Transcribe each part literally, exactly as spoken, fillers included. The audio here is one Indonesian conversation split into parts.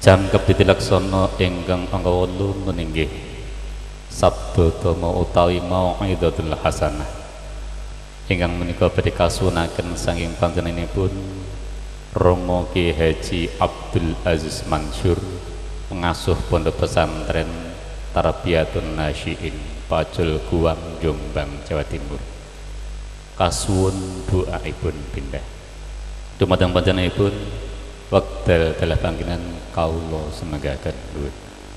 Jam kepitilaksana ingkang angka wolu meninggih Sabdo Dama utawi Mau'izatul Hasanah ingkang menika badhe kasuwunaken saking panjenenganipun Romo Ki Haji Abdul Aziz Mansur, pengasuh Pondok Pesantren Tarbiyatun Nasyiin Pacul Guang Jombang Jawa Timur. Kasuwun doaipun pindah dumateng panjenenganipun wekdal dalah panggenan kawula semagaken dhuwur.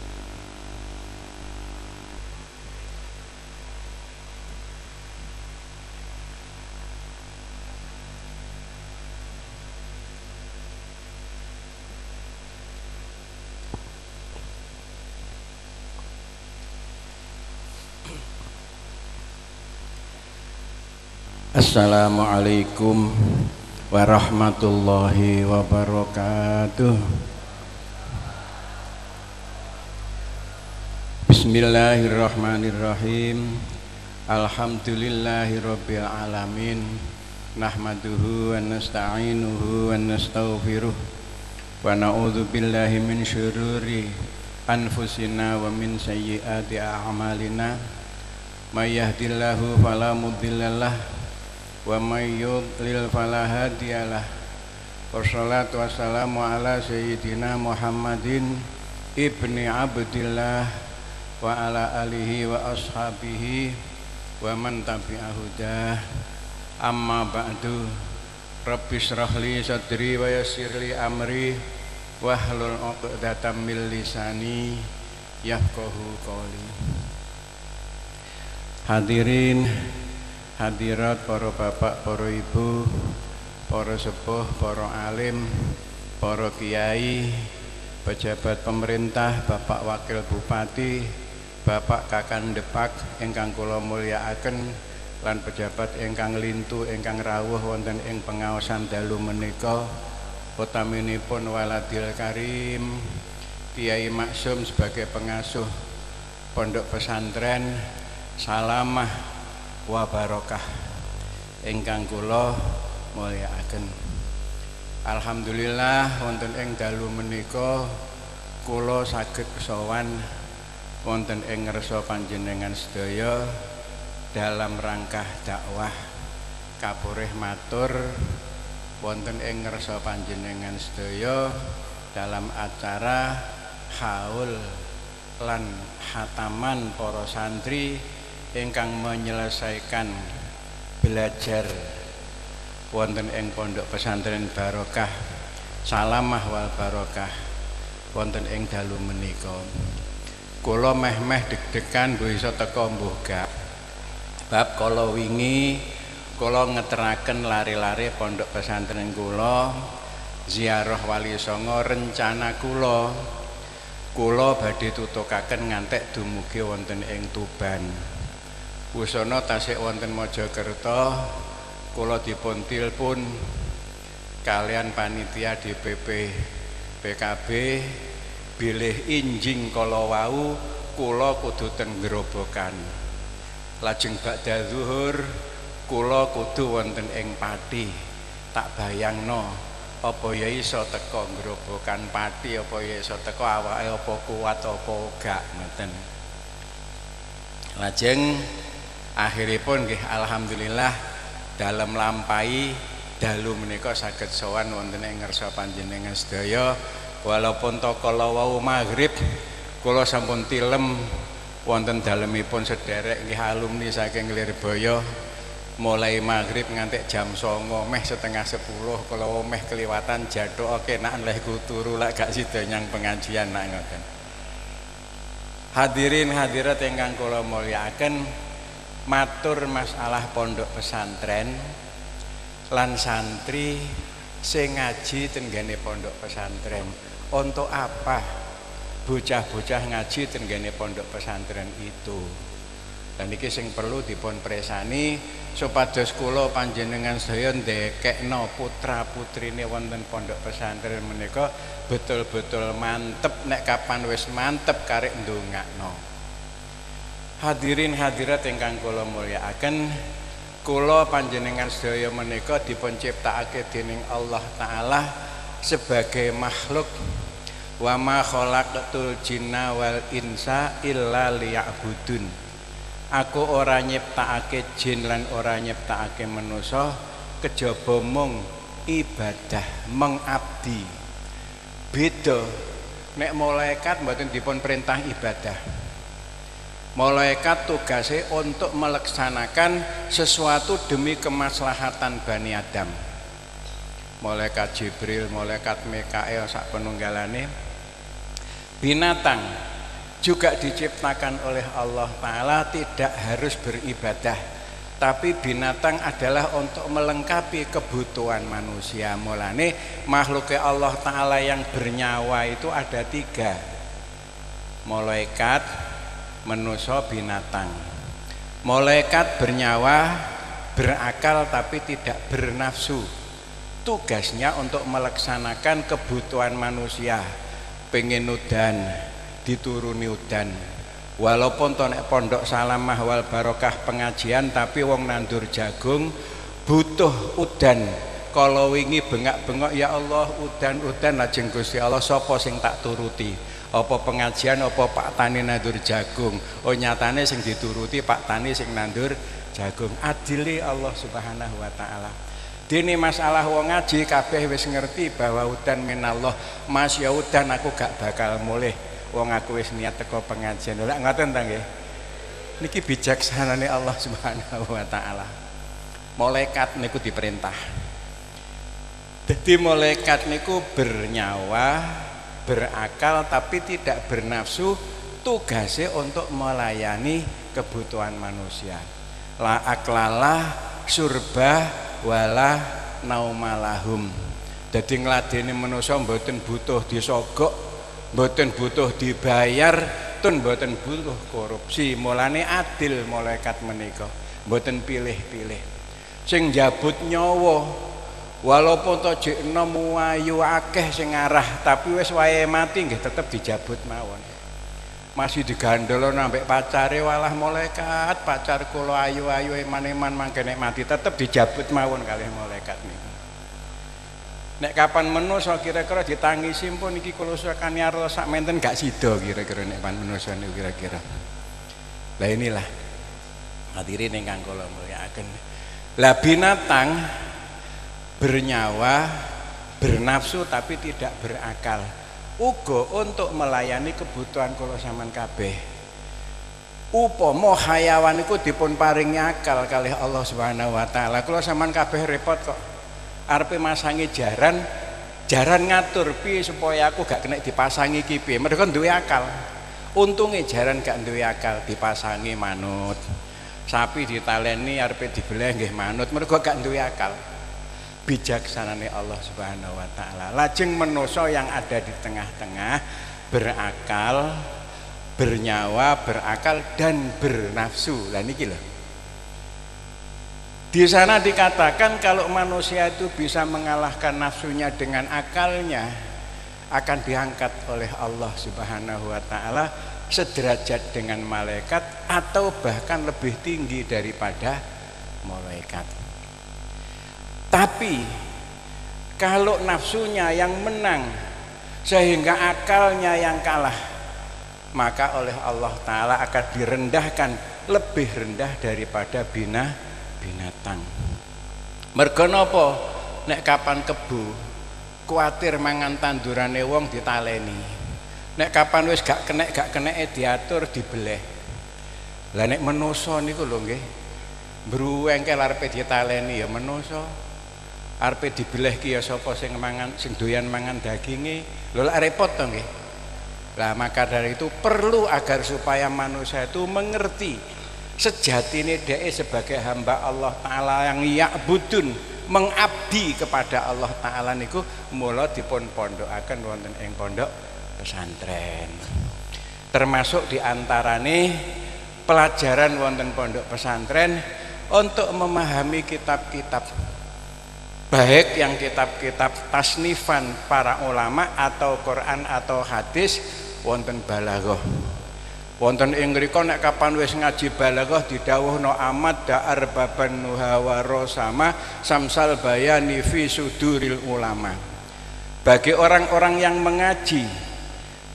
Assalamualaikum warahmatullahi wabarakatuh. Bismillahirrahmanirrahim. Alhamdulillahirabbil alamin. Nahmaduhu wa nasta'inuhu wa nastaghfiruh. Wa na'udzu billahi min syururi anfusina wa min sayyiati a'malina. May yahdihillahu fala mudhillalah wa may yudlil fala hadiyalah. Wassalatu wassalamu ala sayyidina Muhammadin ibni Abdillah wa ala alihi wa ashabihi wa man tabi'ahudah. Amma ba'du. Rabbi shrah li sadri wa yassir li amri wahlul 'uqdatam min lisani yafqahu qawli. Hadirin hadirat, para bapak, para ibu, para sepuh, para alim, para kiai, pejabat pemerintah, Bapak Wakil Bupati, Bapak Kakandepak ingkang kula mulyakaken, lan pejabat ingkang lintu ingkang rawuh wonten ing pengaosan dalu menika, utaminipun Waladil Karim Kiai Maksum sebagai pengasuh Pondok Pesantren. Salamah wa barokah ingkang kula mulyakaken. Alhamdulillah wonten ing dalu menika kula saged sowan wonten ing ngarsa panjenengan sedaya dalam rangka dakwah kapurih matur wonten ing ngarsa panjenengan sedaya dalam acara haul lan hataman para santri ingkang menyelesaikan belajar wonten ing Pondok Pesantren Barokah Salamah wal Barokah wonten ing dalu menika. Kula meh-meh deg-degan mbuh iso teka mbuh gak. Bab kala wingi kula ngeteraken lari-lari Pondok Pesantren kula ziarah Wali Songo. Rencana kula kula badhe tutukaken ngantek dumugi wonten ing Tuban. Wusana tasik wonten Mojokerto kula dipun tilpun kalian panitia D P P P K B bilih injing kala wau kula kudu ten Grobogan. Lajeng badha zuhur kula kudu wonten ing Pati. Tak bayangno apa ya iso teka Grobogan Pati, apa ya iso teka awake apa kuat apa gak ngoten. Lajeng akhiripun nggih alhamdulillah dalem lampahi dalu menika saged sowan wonten ing ngarsa panjenengan sedaya. Walaupun to kala wau maghrib kula sampun tilem wonten dalemipun sederek nggih alumni saking Lirboyo. Mulai maghrib nganti jam songo meh setengah sepuluh kala wau meh keliwatan jathuke nak leh turu lak gak sida nyang pengajian nak ngoten. Hadirin hadirat ingkang kula mulyakaken, matur masalah Pondok Pesantren lan santri sing ngaji tenggene Pondok Pesantren. Untuk apa bocah-bocah ngaji tenggene Pondok Pesantren itu? Dan iki sing perlu dipun presani supados kula panjenengan sedaya ndekekno putra-putrine wonten Pondok Pesantren menika betul-betul mantep. Nek kapan wis mantep karek ndongakno. Hadirin hadirat ingkang kula mulyakaken, kula panjenengan sedaya menika dipun ciptakake dening Allah Ta'ala sebagai makhluk wa ma khalaqtul jinna wal insa illa liya'budun. Aku ora nyiptakake jin lan ora nyiptakake manusa kejaba mung ibadah, mengabdi. Beda nek malaikat mboten dipun perintah ibadah. Malaikat tugasnya untuk melaksanakan sesuatu demi kemaslahatan Bani Adam. Malaikat Jibril, malaikat Mikael sak penunggalane. Binatang juga diciptakan oleh Allah Ta'ala tidak harus beribadah, tapi binatang adalah untuk melengkapi kebutuhan manusia. Mulane makhluk Allah Ta'ala yang bernyawa itu ada tiga: malaikat, manusia, binatang. Malaikat bernyawa, berakal tapi tidak bernafsu. Tugasnya untuk melaksanakan kebutuhan manusia. Pengen udan, dituruni udan. Walaupun tonek pondok Salamah wal Barokah pengajian, tapi wong nandur jagung butuh udan. Kalau wingi bengak-bengok, ya Allah udan-udan, lajeng Gusti Allah sapa sing tak turuti? Apa pengajian apa Pak Tani nandur jagung? Oh nyatane sing dituruti Pak Tani sing nandur jagung. Adili Allah Subhanahu wa taala. Dene masalah wong ngaji kabeh wis ngerti bahwa udan minallah. Mas ya udan aku gak bakal mulih. Wong aku wis niat teko pengajian. Lha ngoten ta nggih? Niki bijaksanane Allah Subhanahu wa taala. Malaikat niku diperintah. Dadi malaikat niku bernyawa, berakal tapi tidak bernafsu. Tugasnya untuk melayani kebutuhan manusia. La aklalah surba wala naumalahum. Dadi ngladeni manusia mboten butuh disogok, mboten butuh dibayar, tun mboten butuh korupsi. Mulane adil malaikat menika, mboten pilih-pilih. Sing njabut nyawa walaupun to jek enom ayu akeh sing arah, tapi wis wae mati nggih tetep dijabut mawon. Masih digandolo nambek pacare, walah malaikat pacar kula ayu-ayu eman-eman mangke nek mati tetep dijabut mawon kalih malaikat niku. Nek kapan manusa kira-kira ditangisi pun iki kula sakane arep sak menten gak sida kira-kira nek pan manusa niku kira-kira. Lah inilah hadirin ingkang kula mulyakaken. Lah binatang bernyawa, bernafsu tapi tidak berakal. Uga untuk melayani kebutuhan kula sampean kabeh. Upama hayawan iku dipun paringi akal kalih Allah Subhanahu wa taala. Kula sampean kabeh repot kok. Arepe masangi jaran, jaran ngatur piye supaya aku gak kena dipasangi iki piye. Mergo duwe akal. Untunge jaran gak duwe akal, dipasangi manut. Sapi ditaleni arepe dibelah nggih manut, mergo gak duwe akal. Bijaksanane Allah Subhanahu wa taala. Lajeng manusa yang ada di tengah-tengah berakal, bernyawa, berakal dan bernafsu. Lah niki lho. Di sana dikatakan kalau manusia itu bisa mengalahkan nafsunya dengan akalnya, akan diangkat oleh Allah Subhanahu wa taala sederajat dengan malaikat atau bahkan lebih tinggi daripada malaikat. Tapi kalau nafsunya yang menang sehingga akalnya yang kalah, maka oleh Allah Ta'ala akan direndahkan lebih rendah daripada bina binatang. Mergo napa? Nek kapan kebu kuatir mangan tandurane wong ditaleni. Nek kapan wis gak kenek gak keneke diatur dibeleh. Lah nek manusa niku lho nggih, mbruwengkel arepe ditaleni ya manusa. Arepe dibeleh ki ya sapa sing mangan sing doyan mangan daginge. Lho lak repot to nggih. Lah maka dari itu perlu agar supaya manusia itu mengerti sejatine dhek sebagai hamba Allah Ta'ala yang ya'budun, mengabdi kepada Allah Ta'ala niku mula dipun pondokaken wonten ing pondok pesantren. Termasuk diantarane pelajaran wonten pondok pesantren untuk memahami kitab-kitab, baik yang kitab-kitab tasnifan para ulama atau Quran atau hadis wonten balaghah. Wonten ing mriku nek kapan wis ngaji balaghah didhawuhna amat da'ar baban nuha wa rosama samsal bayani fi suduril ulama. Bagi orang-orang yang mengaji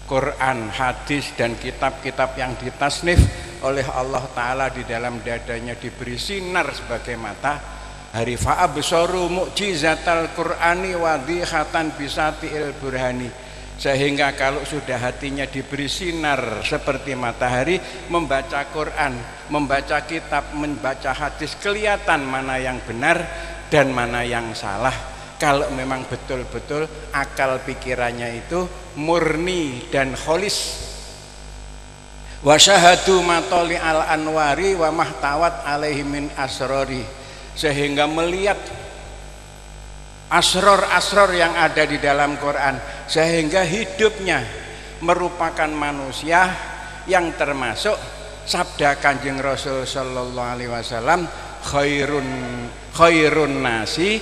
Quran, hadis dan kitab-kitab yang ditasnif oleh Allah Ta'ala di dalam dadanya diberi sinar sebagai matahari. Fa'absaru mu'jizatal Qur'ani wadhihatan bisati'il burhani, sehingga kalau sudah hatinya diberi sinar seperti matahari, membaca Quran, membaca kitab, membaca hadis, kelihatan mana yang benar dan mana yang salah. Kalau memang betul-betul akal pikirannya itu murni dan kholis. Wa syahadu matoli al anwari wa mahtawat alaihi min asrori, sehingga melihat asror-asror yang ada di dalam Quran, sehingga hidupnya merupakan manusia yang termasuk sabda Kanjeng Rasul sallallahu alaihi wasallam, khairun khairun nasi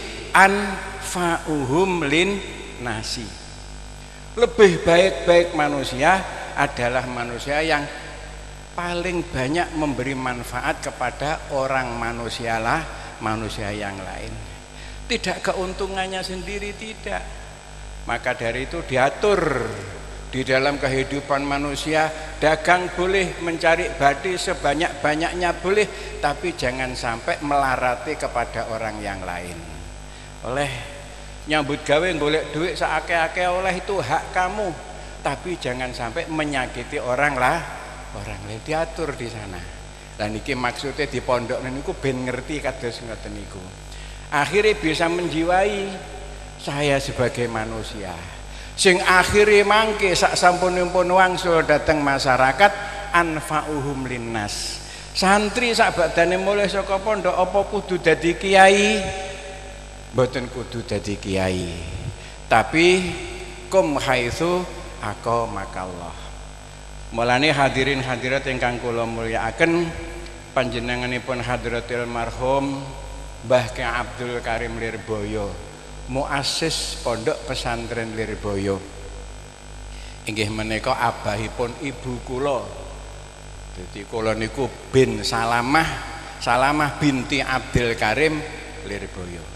anfa'uhum lin nasi. Lebih baik-baik manusia adalah manusia yang paling banyak memberi manfaat kepada orang manusia lah, manusia yang lain. Tidak keuntungannya sendiri, tidak. Maka dari itu diatur di dalam kehidupan manusia, dagang boleh, mencari badi sebanyak-banyaknya boleh, tapi jangan sampai melarati kepada orang yang lain. Oleh nyambut gawe golek duit seake-ake oleh, itu hak kamu, tapi jangan sampai menyakiti orang lah, orang lain, diatur di sana. Dan niki maksudnya di pondok niku ben ngerti kados ngoten niku. Akhirnya bisa menjiwai saya sebagai manusia sing akhirnya mangke sak sampunipun wangsul dateng masyarakat anfa'uhum linnas. Santri sak badane mulih saka pondok apa kudu dadi kiai? Mboten kudu dadi kiai, tapi kum haitsu aqamakallah. Mulane hadirin hadirat ingkang kula mulyakaken, panjenenganipun hadratil marhum Mbah Ki Abdul Karim Lirboyo, muassis Pondok Pesantren Lirboyo, inggih menika abahipun ibu kula. Dadi kula niku bin Salamah, Salamah binti Abdul Karim Lirboyo.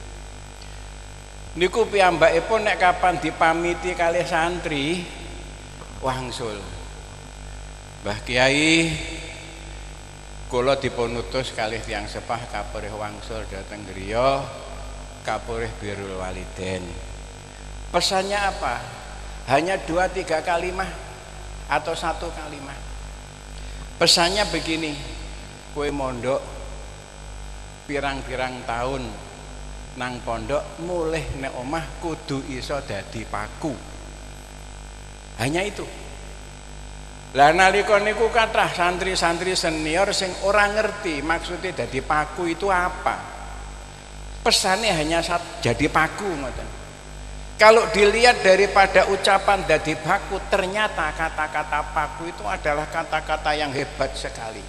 Niku piyambakipun nek kapan dipamiti kalih santri wangsul, Mbah Kiai, kula dipun utus kalih tiyang sepah kapurih wangsul dhateng griya kapurih birrul walidain. Pesannya apa? Hanya dua tiga kalimat atau satu kalimat. Pesannya begini, kowe mondok pirang-pirang tahun nang pondok, mulih nek omah kudu iso dadi paku. Hanya itu. Lah nalika niku kathah santri-santri senior sing ora ngerti maksudnya dadi paku itu apa. Pesannya hanya satu, jadi paku ngoten. Kalau dilihat daripada ucapan dadi paku, ternyata kata-kata paku itu adalah kata-kata yang hebat sekali.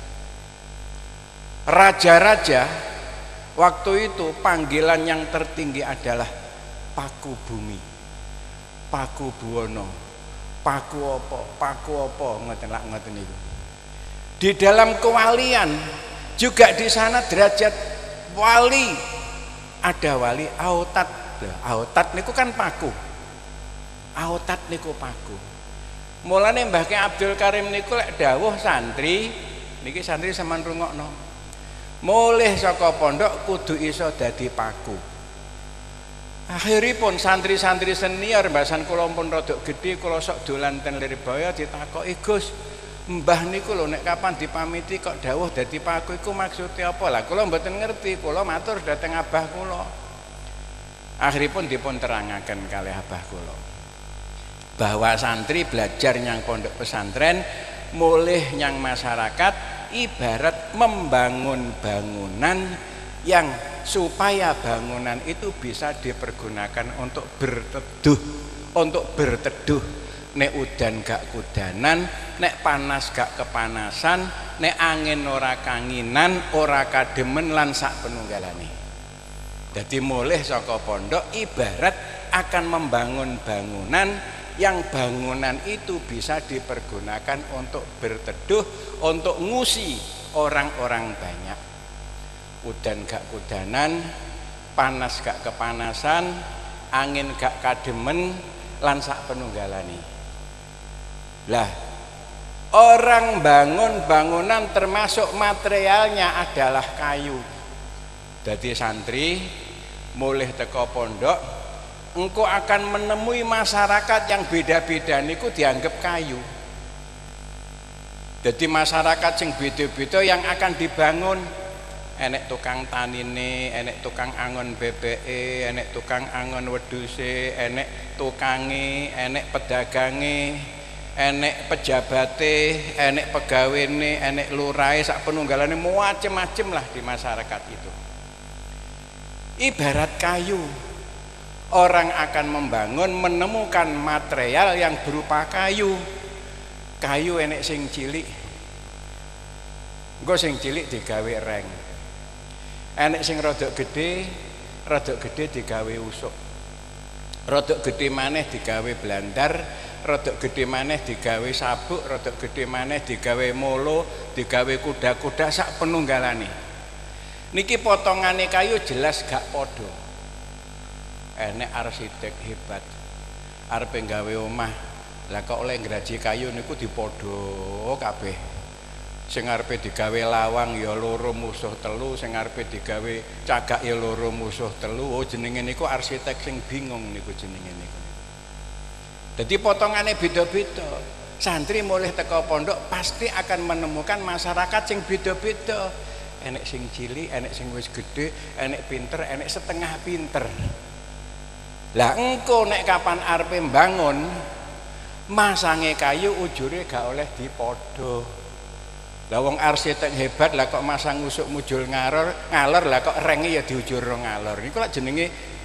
Raja-raja waktu itu panggilan yang tertinggi adalah paku bumi, paku buwono, paku opo, paku opo, ngoten lak ngoten niku. Di dalam kewalian juga di sana derajat wali, ada wali autat. Autat niku kan paku, autat niku paku. Mulane Mbah Ki Abdul Karim niku lek dawuh santri niki, santri sampean rungokno, mulih saka pondok kudu iso dadi paku. Akhiripun santri-santri senior mbasan kula pun rada gedhe, kula sok dolan ten Lirboyo ditakoki, Gus, mbah niku lho nek kapan dipamiti kok dawuh dadi paku iku maksudnya apa? Lah kula mboten ngerti, kula matur dhateng abah kula. Akhiripun dipun terangaken kalih abah kula bahwa santri belajar nyang pondok pesantren mulih nyang masyarakat ibarat membangun bangunan yang supaya bangunan itu bisa dipergunakan untuk berteduh, untuk berteduh. Nek udan gak kudanan, nek panas gak kepanasan, nek angin ora kanginan, ora kademen lan sak penunggalane. Jadi mulih saka pondok ibarat akan membangun bangunan yang bangunan itu bisa dipergunakan untuk berteduh, untuk ngusi orang-orang banyak. Udan gak kudanan, panas gak kepanasan, angin gak kademen lan sak penunggalane. Lah orang bangun bangunan termasuk materialnya adalah kayu. Jadi santri mulih teko pondok engkau akan menemui masyarakat yang beda-beda niku dianggap kayu. Jadi masyarakat sing beda-beda yang akan dibangun, enek tukang tanine, enek tukang angon bebeke, enek tukang angon wedhuse, enek tukange, enek pedagange, enek pejabate, enek pegawene, enek lurahe, sak penunggalane macem-macem lah di masyarakat itu. Ibarat kayu, orang akan membangun menemukan material yang berupa kayu. Kayu enek sing cilik, engko sing cilik digawe reng. Enek sing rodok gede, rodok gede digawe usuk. Rodok gede maneh digawe blandar, rodok gede maneh digawe sabuk, rodok gede maneh digawe molo, digawe kuda-kuda sak penunggalane. Niki potongane kayu jelas gak podo. Enek arsitek hebat arepe gawe omah, lah kok oleh ngraji kayu niku dipodo kabeh. Sing arepe digawe lawang ya loro musuh telu, sing arepe digawe cagak ya loro musuh telu. Oh jenenge niku arsitek sing bingung niku jenenge niku. Dadi potongane beda-beda. Santri mulih teko pondok pasti akan menemukan masyarakat sing beda-beda. Enek sing cilik, enek sing wis gede, enek pinter, enek setengah pinter. Lah engko nek kapan arepe mbangun masange kayu ujure gak oleh dipodo. Lah wong arsitek hebat lah kok masang usuk mujul ngalor, ngalor lah kok renge ya diujurno ngalor. Niku lak jenenge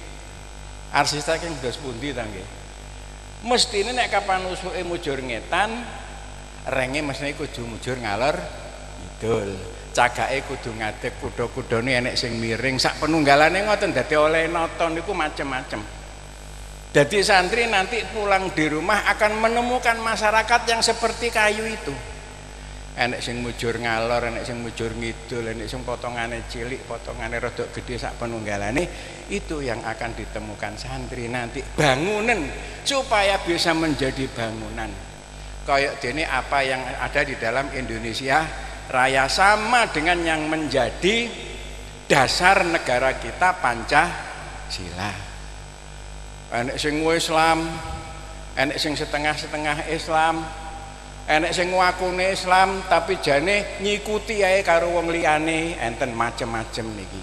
arsitek yang dos pundi ta nggih. Mestine nek kapan usuke mujur ngetan, renge mestine kudu mujur ngalor ngidul. Cagake kudu ngadeg, kuda-kudane enek sing miring, sak penunggalane ngoten. Dadi oleh nata niku macem-macem. Jadi santri nanti pulang di rumah akan menemukan masyarakat yang seperti kayu itu. Enek sing mujur ngalor, enek sing mujur ngidul, enek sing potongane cilik, potongane rodok gede sak penunggalane. Itu yang akan ditemukan santri nanti bangunan supaya bisa menjadi bangunan. Kayak dene apa yang ada di dalam Indonesia Raya sama dengan yang menjadi dasar negara kita Pancasila. Enek sing Islam, enek sing setengah-setengah Islam, enek sing ngakune Islam tapi jane ngikuti ae karo wong liyane, enten macem-macem niki.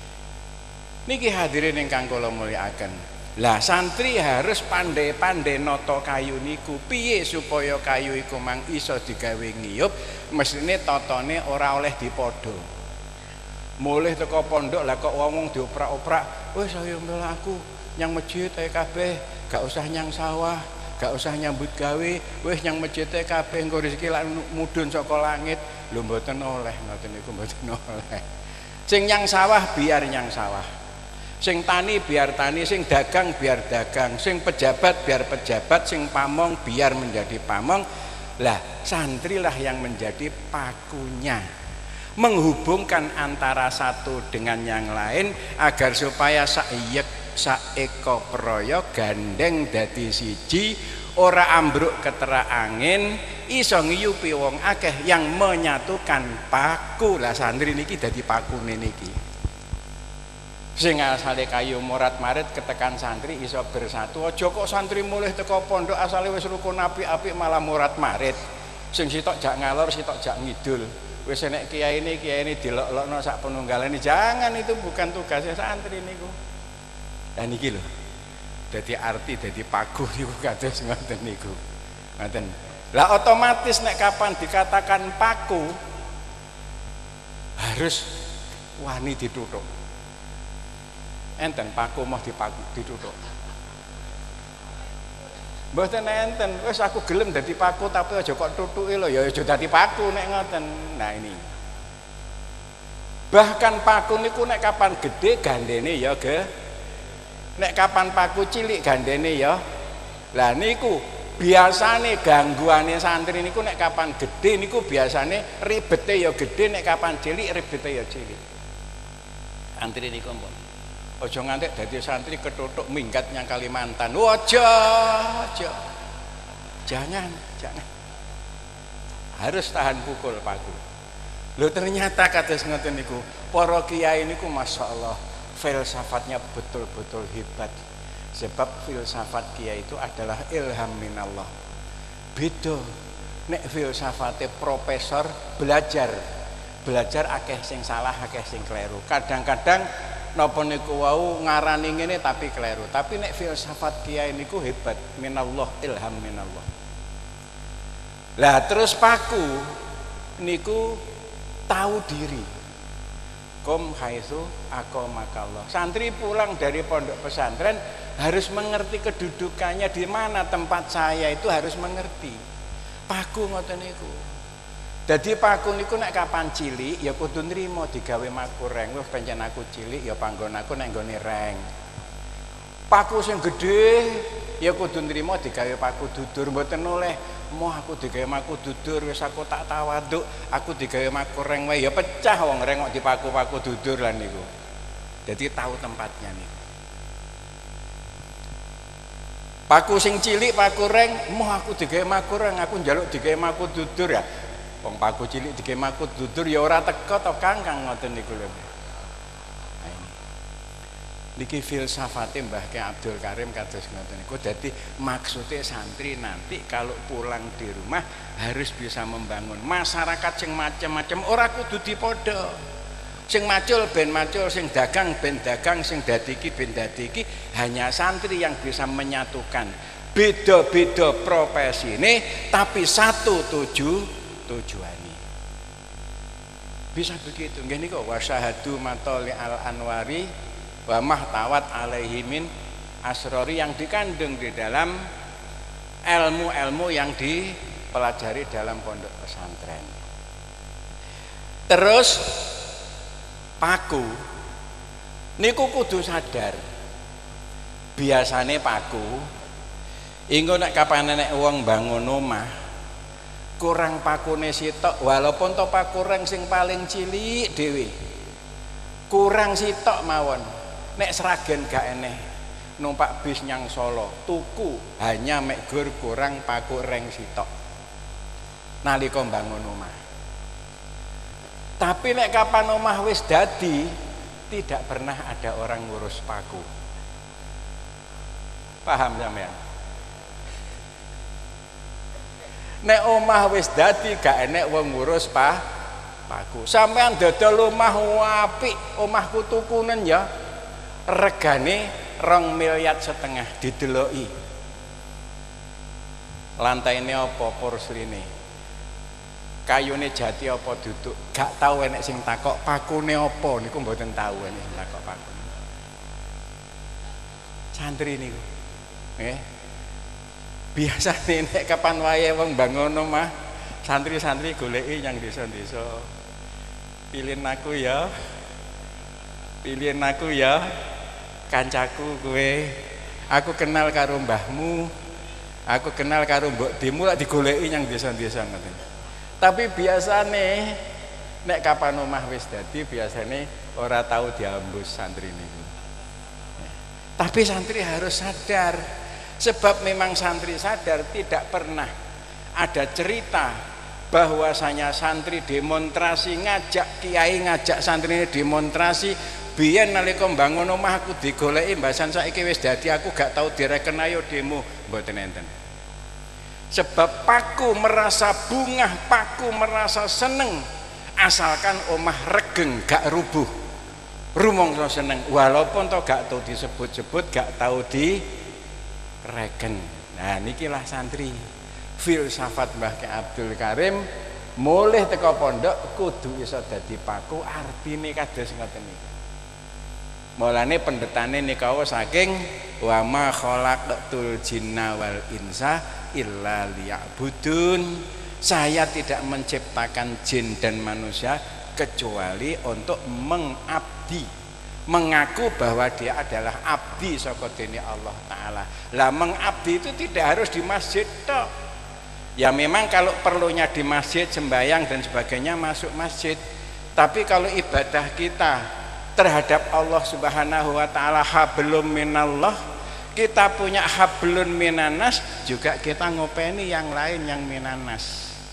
Niki hadirin ingkang kula mulyakaken. Lah santri harus pandai-pandai noto kayu niku. Piye supaya kayu iku mang iso digawe ngiyup, mestine totone ora oleh dipodo. Mulih teko pondok lah kok wong dioprak-oprak, wis ayo mbela aku nyang masjid ae kabeh, gak usah nyang sawah, gak usah nyambut gawe, wis nyang masjid ae kabeh engko rezeki lak mudhun saka langit. Lho mboten oleh, ngoten niku mboten oleh. Sing nyang sawah biar nyang sawah. Sing tani biar tani, sing dagang biar dagang, sing pejabat biar pejabat, sing pamong biar menjadi pamong. Lah santrilah yang menjadi pakunya, menghubungkan antara satu dengan yang lain agar supaya saiyek saeko proyo gandeng dadi siji, ora ambruk ketera angin, iso ngiyupi wong akeh yang menyatukan paku. Lah santri niki dadi pakune niki. Sing asale kayu morat marit ketekan santri iso bersatu. Aja kok santri mulih teko pondok asale wis rukun apik-apik malah morat marit. Sing sitok jak ngalor, sitok jak ngidul. Wis enek kiyaine kiyaine dilok-lokno sak penunggalane. Jangan, itu bukan tugasnya santri niku. Lah niki lho. Dadi arti dadi paku niku kados ngoten niku. Ngoten. Lah otomatis nek kapan dikatakan paku harus wani dituthuk. Enten paku mau dipaku dituthuk. Mboten enten, wis aku gelem dadi paku tapi aja kok tuthuke lho, ya aja dadi paku nek ngoten. Nah ini. Bahkan paku niku nek kapan gede gandene ya ge. Nek kapan paku cilik gandene ya. Lah niku biasane gangguane santri niku nek kapan gede niku biasane ribete ya gede, nek kapan cilik ribete ya cilik. Santri niku mpun. Aja ngantek dadi santri ketutuk minggat nyang Kalimantan. Aja, aja. Jangan, jangan. harus tahan pukul paku. Lho ternyata kados ngoten niku, para kiai niku masyaallah filsafatnya betul-betul hebat. Sebab filsafat kiai itu adalah ilham minallah. Beda nek filsafate profesor belajar. Belajar akeh sing salah, akeh sing keliru. Kadang-kadang napa niku wau ngarani ngene tapi keliru. Tapi nek filsafat kiai niku hebat, minallah, ilham minallah. Lah terus paku niku tahu diri. Kom haitsu aqamakallah. Santri pulang dari pondok pesantren harus mengerti kedudukannya di mana tempat saya itu, harus mengerti. Paku ngoten niku. Dadi paku niku nek kapan cilik ya kudu nrimo digawe maku reng. Wis pancen aku cilik ya panggon aku nek nggone reng. Paku sing gedhe ya kudu nrimo digawe paku dudur, mboten oleh moh aku digawe maku dudur wis aku tak tawaduk, aku digawe maku reng wae ya pecah wong reng kok dipaku-paku dudur lan niku. Jadi tahu tempatnya niku. Paku sing cilik paku reng, moh aku digawe maku reng, aku njaluk digawe maku dudur ya. Wong paku cilik digawe maku dudur ya ora teka to Kang Kang ngoten niku lho. Nah ini. Niki filsafate Mbah Ki Abdul Karim kados ngoten niku. Dadi maksudnya santri nanti kalau pulang di rumah harus bisa membangun masyarakat sing macam-macam, ora kudu dipodo. Sing macul ben macul, sing dagang ben dagang, sing dadiki ben dadiki. Hanya santri yang bisa menyatukan beda-beda profesi ini tapi satu tuju tujuane. Bisa begitu. Nggih niku wasyahadu matoli al anwari wa mahtawat alaihimin asrori, yang dikandung di dalam ilmu-ilmu yang dipelajari dalam pondok pesantren. Terus paku niku kudu sadar. Biasane paku engko nek kapan nek wong bangun omah kurang pakune sitok, walaupun to paku reng sing paling cilik dhewe. Kurang sitok mawon. Nek seragen gak eneh numpak bis nyang Solo, tuku hanya mek gur kurang paku reng sitok. Nalika bangun omah. Tapi nek kapan omah wis dadi, tidak pernah ada orang ngurus paku. Paham sampean? Nek omah wis dadi gak enek wong ngurus pa paku. Sampean dodol omah apik, omahku tukunen ya regane rong miliar setengah dideloki. Lantaine apa porsline? Kayune jati apa duduk? Gak tau enek sing takok pakune apa niku, mboten tau enek sing takok paku. Santri niku. Nggih. Biasa nek kapan wae wong bangun omah, santri-santri goleki yang desa-desa. Pilih aku ya. Pilih aku ya. Kancaku kowe. Aku kenal karo mbahmu. Aku kenal karo mbok demu lak digoleki yang desa-desa ngoten. Tapi biasane nek kapan omah wis dadi biasane ora tahu diambus santri niku. Tapi santri harus sadar. Sebab memang santri sadar tidak pernah ada cerita bahwasanya santri demonstrasi, ngajak kiai ngajak santri ini demonstrasi, biyen nalika mbangun omah aku digoleki mbasan saiki wis dadi aku gak tahu direken ayo demo, mboten enten. Sebab paku merasa bungah, paku merasa seneng asalkan omah regeng gak rubuh. Rumangsa seneng walaupun to gak tahu disebut-sebut, gak tahu di reken. Nah nikilah santri. Filsafat Mbah Ki Abdul Karim mulih teko pondok kudu iso dadi paku, artine kados ngoten niku. Mulane pendetane nikawa saking wa ma khalaqtul jinna wal insa illa liya'budun. Saya tidak menciptakan jin dan manusia kecuali untuk mengabdi, mengaku bahwa dia adalah abdi saka dene Allah Ta'ala. Lah mengabdi itu tidak harus di masjid toh. Ya memang kalau perlunya di masjid sembahyang dan sebagainya masuk masjid. Tapi kalau ibadah kita terhadap Allah Subhanahu wa Ta'ala hablum minallah, kita punya hablun minanas, juga kita ngopeni yang lain yang minanas.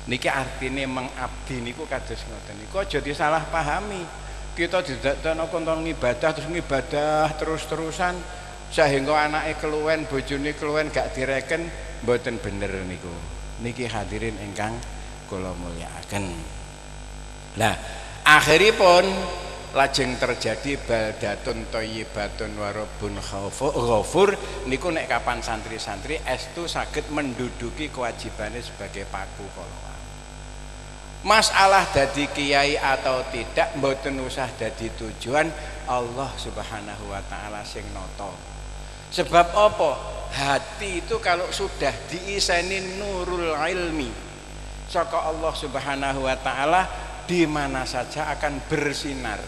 Niki artine mengabdi niku kados ngoten niku aja disalah pahami. Kita didadekno konton ngibadah terus ngibadah terus-terusan sehingga anake keluwen, bojone keluwen gak direken, mboten bener niku. Niki hadirin ingkang kula mulyakaken. Lah, akhiripun lajeng terjadi baldatun thayyibatun wa rabbun ghafur niku nek kapan santri-santri estu saged menduduki kewajibane sebagai paku kala. Masalah dadi kiai atau tidak mboten usah dadi tujuan, Allah Subhanahu wa taala sing nata. Sebab apa? Hati itu kalau sudah diiseni nurul ilmi saka Allah Subhanahu wa taala, di mana saja akan bersinar.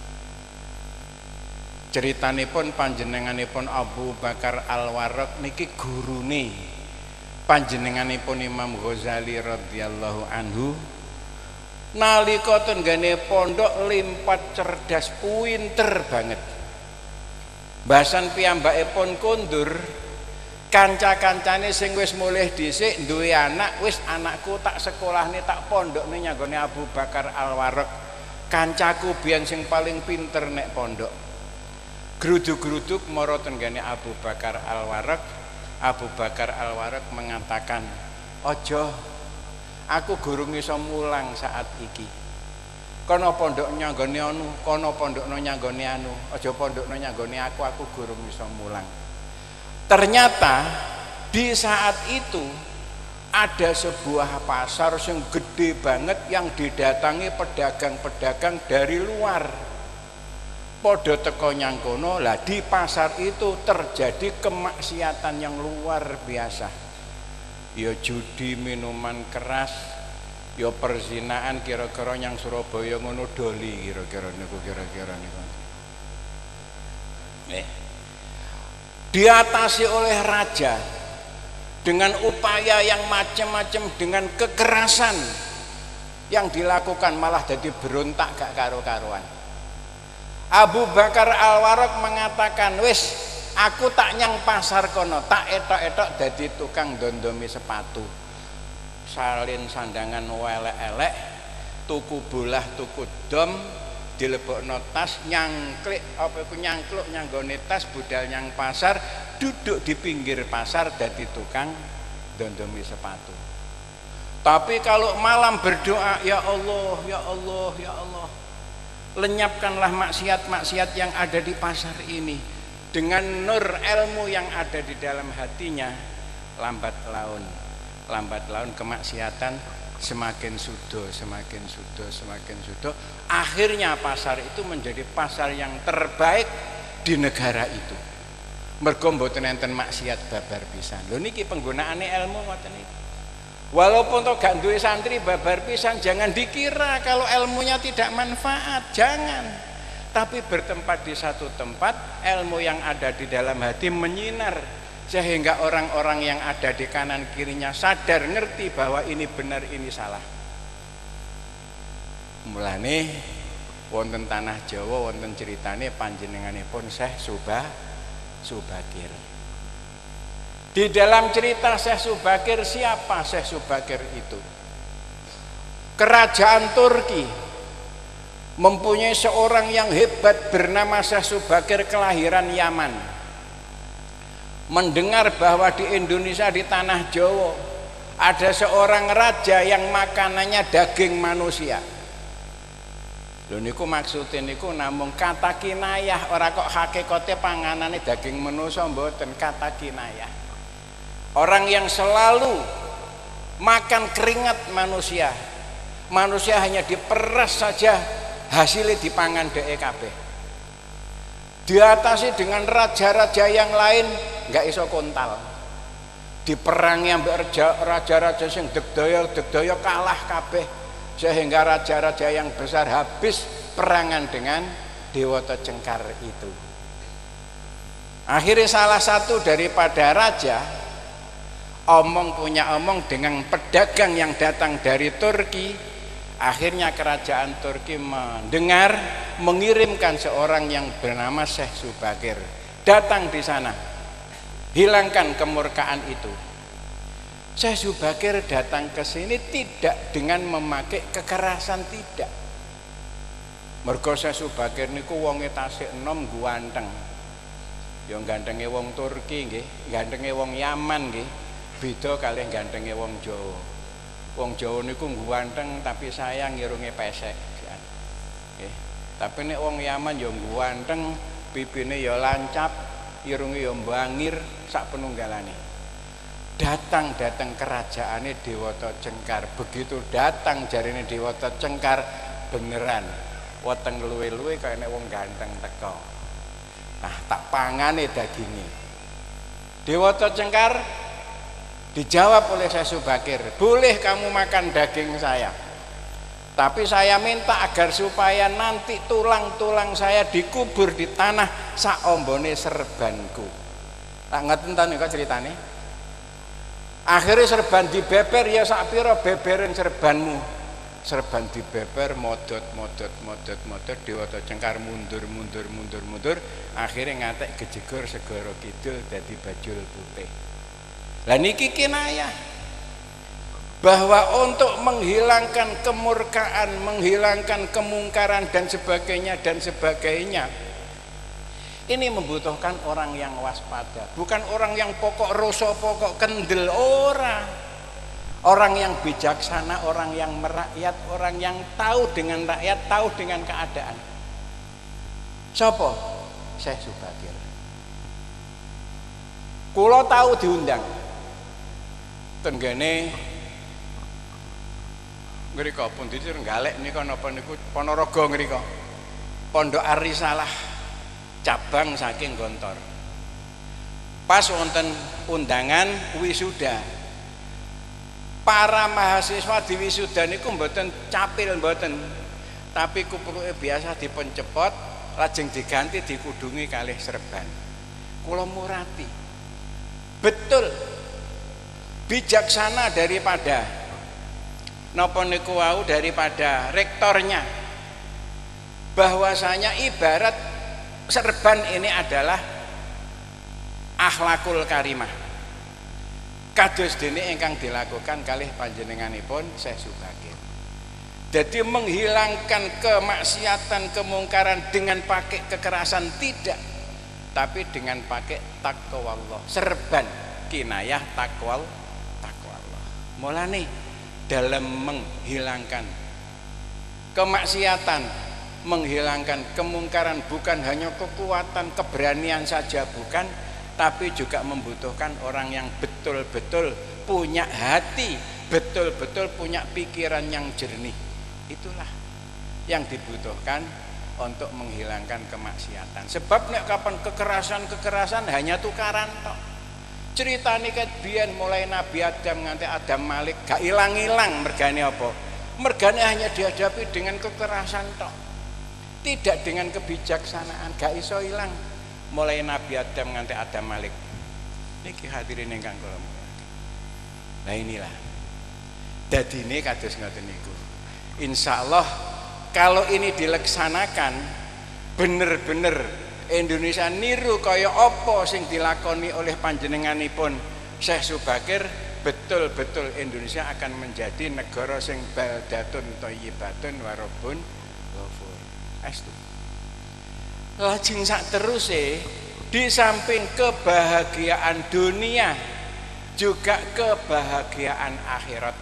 Ceritanipun panjenenganipun Abu Bakar Al-Warraq niki gurune panjenenganipun Imam Ghazali radhiyallahu anhu. Nalika tenggane pondok limpat cerdas pinter banget. Bahasan piyambakipun kondur, kanca-kancane sing wis mulih dhisik duwe anak, wis anakku tak sekolahne tak pondokne nyanggone Abu Bakar Al-Warraq. Kancaku biyen sing paling pinter nek pondok. Gruduk-gruduk mara tenggane Abu Bakar Al-Warraq. Abu Bakar Al-Warraq mengatakan, "Aja, aku gurung iso mulang saat iki. Kono pondok nyanggone anu, kono pondokno nyanggone anu, aja pondokno nyanggone aku, aku gurung iso mulang." Ternyata di saat itu ada sebuah pasar yang gede banget yang didatangi pedagang-pedagang dari luar. Podo teko nyangkono, lah di pasar itu terjadi kemaksiatan yang luar biasa. Ya judi, minuman keras, ya perzinaan, kira-kira yang Surabaya ngono doli, kira-kira niku kira-kira niku. Eh. Diatasi oleh raja dengan upaya yang macam-macam, dengan kekerasan yang dilakukan, malah jadi berontak gak karu-karuan. Abu Bakar Al-Warraq mengatakan, "Wis, aku tak nyang pasar kono, tak etok-etok dadi tukang dondomi sepatu. Salin sandangan welek-elek, tuku bolah, tuku dom, dilebokno tas, nyangklik apa iku nyangkluk nyanggone tas, budal nyang pasar, duduk di pinggir pasar dadi tukang dondomi sepatu. Tapi kalau malam berdoa, ya Allah, ya Allah, ya Allah, lenyapkanlah maksiat-maksiat yang ada di pasar ini. Dengan nur ilmu yang ada di dalam hatinya, lambat laun, lambat laun kemaksiatan semakin sudo, semakin sudo, semakin sudo. Akhirnya pasar itu menjadi pasar yang terbaik di negara itu. Mergo mboten enten maksiat babar pisan. Lho niki penggunaane ilmu ngoten iki. Walaupun toh gak duwe santri babar pisan, jangan dikira kalau ilmunya tidak manfaat, jangan. Tapi bertempat di satu tempat, ilmu yang ada di dalam hati menyinar sehingga orang-orang yang ada di kanan kirinya sadar, ngerti bahwa ini benar, ini salah. Mulane wonten tanah Jawa wonten ceritane panjenenganipun Syekh Subah Subakir. Di dalam cerita Syekh Subakir, siapa Syekh Subakir itu? Kerajaan Turki mempunyai seorang yang hebat bernama Syekh Subakir, kelahiran Yaman. Mendengar bahwa di Indonesia, di tanah Jawa, ada seorang raja yang makanannya daging manusia. Lho niku maksudnya niku namung kata kinayah, ora kok hakikate panganane daging manusia, mboten, kata kinayah. Orang yang selalu makan keringat manusia, manusia hanya diperas saja, hasilnya dipangan dek kabeh. Diatasi dengan raja-raja yang lain nggak iso kontal. Diperangi ambek raja-raja sing degdaya degdaya kalah kabeh, sehingga raja-raja yang besar habis perangan dengan Dewata Cengkar itu. Akhirnya salah satu daripada raja omong punya omong dengan pedagang yang datang dari Turki. Akhirnya kerajaan Turki mendengar, mengirimkan seorang yang bernama Syekh Subakir datang di sana, hilangkan kemurkaan itu. Syekh Subakir datang ke sini tidak dengan memakai kekerasan, tidak. Mergo Syekh Subakir niku wonge tasik enom guanteng. Ya gantenge wong Turki nggih, gantenge wong Yaman nggih. Beda kalih gantenge wong Jawa. Wong Jawa niku guanteng tapi sayang irunge pesek. Nggih. Tapi nek wong Yaman ya guanteng, pipine ya lancap, irunge ya mbangir sak penunggalane. Datang-datang kerajaannya Dewata Cengkar. Begitu datang jarine Dewata Cengkar beneran weteng luwe-luwe kaya nek wong ganteng teko. Nah, tak pangane daginge. Dewata Cengkar dijawab oleh Syekh Subakir, "Boleh kamu makan daging saya. Tapi saya minta agar supaya nanti tulang-tulang saya dikubur di tanah saombone serbanku." Tak ngeten ta nika ceritane? Akhirnya serban dibeber, ya sak pira beberin serbanmu. Serban dibeber, modot modot modot modot, Dewata Cengkar mundur mundur mundur mundur, akhirnya ngatek gejegur segara kidul dadi bajul putih. Lah niki kinayah bahwa untuk menghilangkan kemurkaan, menghilangkan kemungkaran dan sebagainya dan sebagainya, ini membutuhkan orang yang waspada, bukan orang yang pokok roso, pokok kendel, ora. Orang yang bijaksana, orang yang merakyat, orang yang tahu dengan rakyat, tahu dengan keadaan. Sopo? Syekh Subakir. Kulo tahu diundang. Tenggene ngrika pundi Trenggalek nika napa niku Ponorogo ngrika. Pondok Arisalah cabang saking Gontor. Pas wonten undangan wisuda. Para mahasiswa di wisuda niku mboten capil mboten. Tapi kupluke biasa dipencepot, lajeng diganti dikudungi kalih serban. Kula murati. Betul. Bijaksana daripada napa niku wau daripada rektornya. Bahwasanya ibarat serban ini adalah akhlakul karimah. Kados dene ingkang dilakukan kalih panjenenganipun Syekh Subakir. Jadi menghilangkan kemaksiatan, kemungkaran dengan pakai kekerasan tidak, tapi dengan pakai takwa Allah. Serban kinayah takwa takwa Allah. Mulane dalam menghilangkan kemaksiatan, menghilangkan kemungkaran bukan hanya kekuatan, keberanian saja bukan, tapi juga membutuhkan orang yang betul-betul punya hati, betul-betul punya pikiran yang jernih. Itulah yang dibutuhkan untuk menghilangkan kemaksiatan. Sebab nek kapan kekerasan-kekerasan hanya tukaran tok. Ceritane ket biyen mulai Nabi Adam nganti Adam Malik gak ilang-ilang mergane apa? Mergane hanya dihadapi dengan kekerasan tok. Tidak dengan kebijaksanaan, gak iso ilang. Mulai Nabi Adam nganti Adam Malik. Niki hadirin ingkang kula mulyakaken. Nah inilah. Dadine kados ngoten niku. Insyaallah kalau ini dilaksanakan bener-bener Indonesia niru kaya apa sing dilakoni oleh panjenenganipun Syekh Subakir, betul-betul Indonesia akan menjadi negara sing baldatun thayyibatun warabun ghafur. Astu. Lajeng sak teruse di samping kebahagiaan dunia juga kebahagiaan akhirat.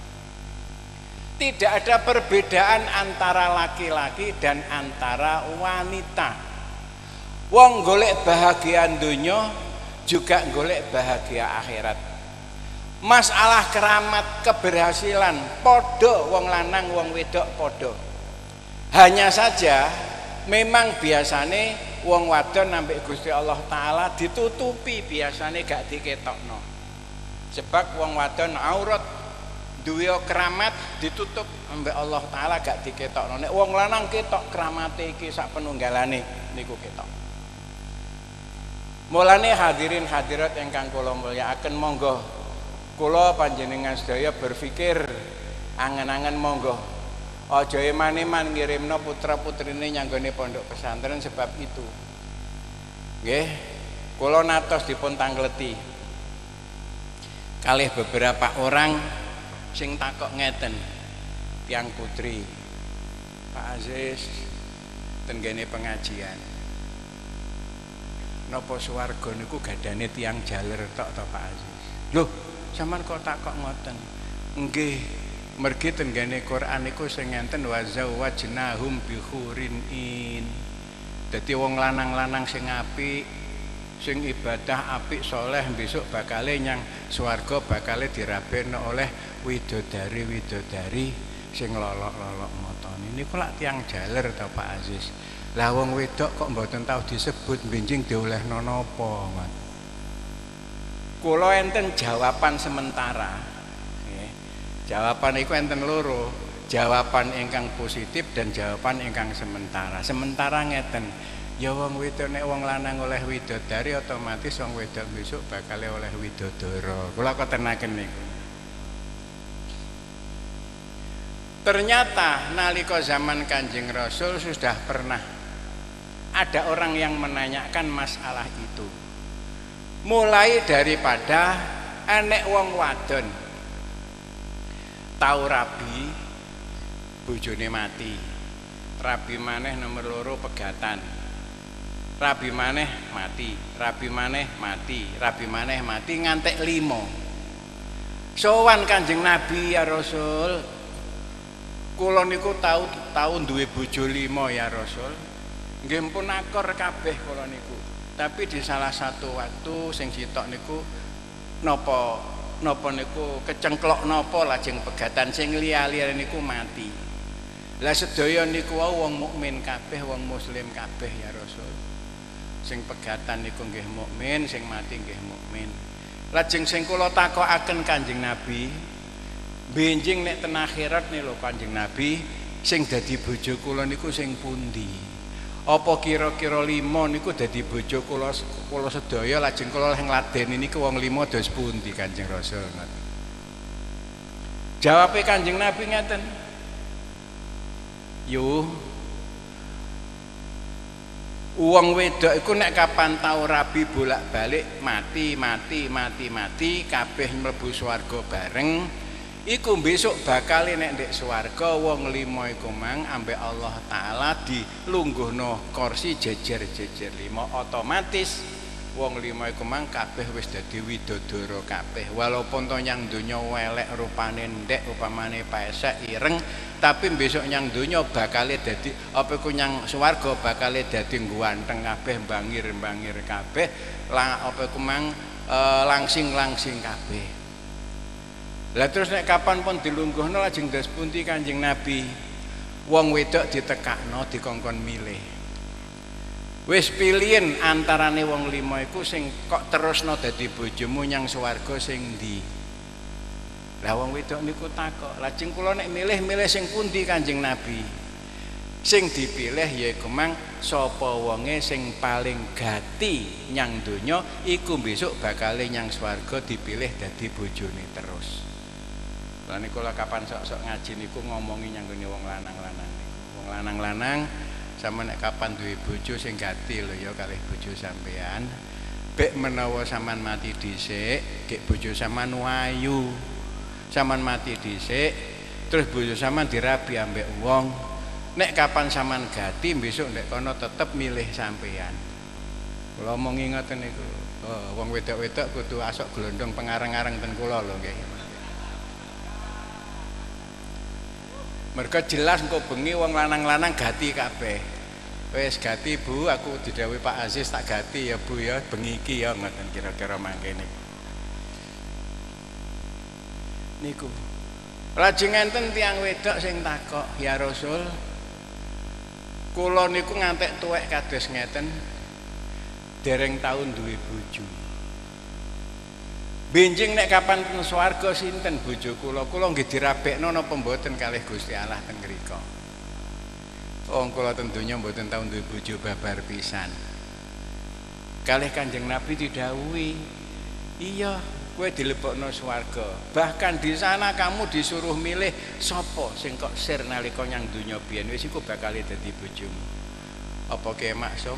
Tidak ada perbedaan antara laki-laki dan antara wanita. Wong golek bahagia dunia juga golek bahagia akhirat. Masalah keramat keberhasilan podo wong lanang wong wedok podo. Hanya saja memang biasane wong wadon ambek Gusti Allah Ta'ala ditutupi, biasane gak diketokno. Sebab wong wadon aurat duwe keramat ditutup ambek Allah Ta'ala gak diketokno. Nek wong lanang ketok keramate iki sak penunggalane niku ketok. Mulane hadirin hadirat ingkang kula mulyakaken, monggo kula panjenengan sedaya berpikir angen-angen monggo aja eman-eman ngirimno putra-putrine nyanggone pondok pesantren. Sebab itu nggih kula natos dipun tangleti kalih beberapa orang sing takok ngeten, tiang putri, Pak Aziz tenggene pengajian, napa swarga niku gadane tiang jaler tok to Pak Aziz? Loh, sampean kok takok ngoten? Nggih, mergi tenggene Quran niku sing ngenten wa zawwajnahum bi hurin in. Dadi wong lanang-lanang sing apik, sing ibadah apik soleh besok bakale nyang swarga bakale dirabekno oleh widodari-widodari sing lolok-lolok motone. Niku lak tiang jaler to Pak Aziz. Lah wong wedok kok mboten tau disebut benjing diolehno napa ngoten. Kula enten jawaban sementara. Nggih. Jawaban iku enten loro. Jawaban ingkang positif dan jawaban ingkang sementara. Sementara ngeten, ya wong wedok nek wong lanang oleh widodari otomatis wong wedok besok bakal oleh widodara. Kula ketenaken niku. Ternyata nalika zaman Kanjeng Rasul sudah pernah ada orang yang menanyakan masalah itu. Mulai daripada enek wong wadon tau rabi bojone mati, rabi maneh nomor loro pegatan, rabi maneh mati, rabi maneh mati, rabi maneh mati ngantek limo. Sowan Kanjeng Nabi, ya Rasul, kula niku tau tau duwe bojo limo ya Rasul. Nggih pun akor kabeh kula niku. Tapi di salah satu waktu sing sitok niku napa napa niku kecengklok napa lajeng pegatan sing liya-liya niku mati. Lah sedaya niku wong mukmin kabeh, wong muslim kabeh ya Rasul. Sing pegatan niku nggih mukmin, sing mati nggih mukmin. Lajeng sing kula takokaken Kanjeng Nabi, benjing nek ten akhirat nih lho Kanjeng Nabi, sing dadi bojo kula niku sing pundi? Apa kira-kira lima niku dadi bojo kula kula sedaya lajeng kula leh ngladeni niku wong lima dos pundi Kanjeng Rasul? Jawabe Kanjeng Nabi ngeten. Yo wong wedok iku nek kapan tau rabi bolak-balik mati mati mati mati kabeh mlebu swarga bareng, iku besok bakal nek ndek swarga wong lima iku mang ambek Allah taala dilungguhno kursi jejer-jejer lima, otomatis wong lima iku mang kabeh wis dadi widodara kabeh. Walaupun to nyang donya elek rupane ndek upamane pesek ireng, tapi besok nyang donya bakal dadi apa iku nyang swarga bakal dadi ganteng kabeh, bangir-bangir kabeh, lah apa iku mang e, langsing-langsing kabeh. Lah terus nek kapan pun dilungguhno lajeng dos pundi Kanjeng Nabi? Wong wedok ditekakno dikongkon milih. Wis pilihin antarane wong lima iku sing kok terusno dadi bojomu nyang swarga sing ndi? Lah wong wedok niku takok, lajeng kula nek milih-milih sing pundi Kanjeng Nabi? Sing dipilih yaiku mang sapa wonge sing paling gati nyang donya iku besok bakale nyang swarga dipilih dadi bojone terus. Lah niku kapan sok-sok ngaji niku ngomongi nyang gone wong lanang-lanang niku. Wong lanang-lanang sama nek kapan duwe bojo sing gati lho ya kalih bojo sampean, bek menawa sampean mati dhisik, gek bojo sampean wayu. Sampean mati dhisik, terus bojo sampean dirabi ambek wong. Nek kapan sampean gati besok nek kono tetep milih sampean. Kula omongi ngoten niku. Oh, wong wedok-wedok kudu asok glondong pengareng-areng ten kula lho nggih. Mereka jelas engko bengi wong lanang-lanang gati kabeh. Wis gati Bu, aku didhawuhi Pak Aziz tak gati ya Bu ya, bengi iki ya ngoten kira-kira mangkene. Niku. Lajeng enten tiyang wedok sing takok, "Ya Rasul, kula niku ngantek tuwek kados ngeten, dereng taun duwe bojo. Benjing nek kapan teng swarga sinten bojo kula? Kula nggih dirabekno napa mboten kalih Gusti Allah teng mriku. Wong kula teng donya mboten tau duwe bojo babar pisan." Kalih Kanjeng Nabi didhawuhi, "Iya, kowe dilebokno swarga. Bahkan di sana kamu disuruh milih sapa sing kok sir nalika nyang donya biyen wis iku bakal dadi bojomu. Apa Ki Maksum?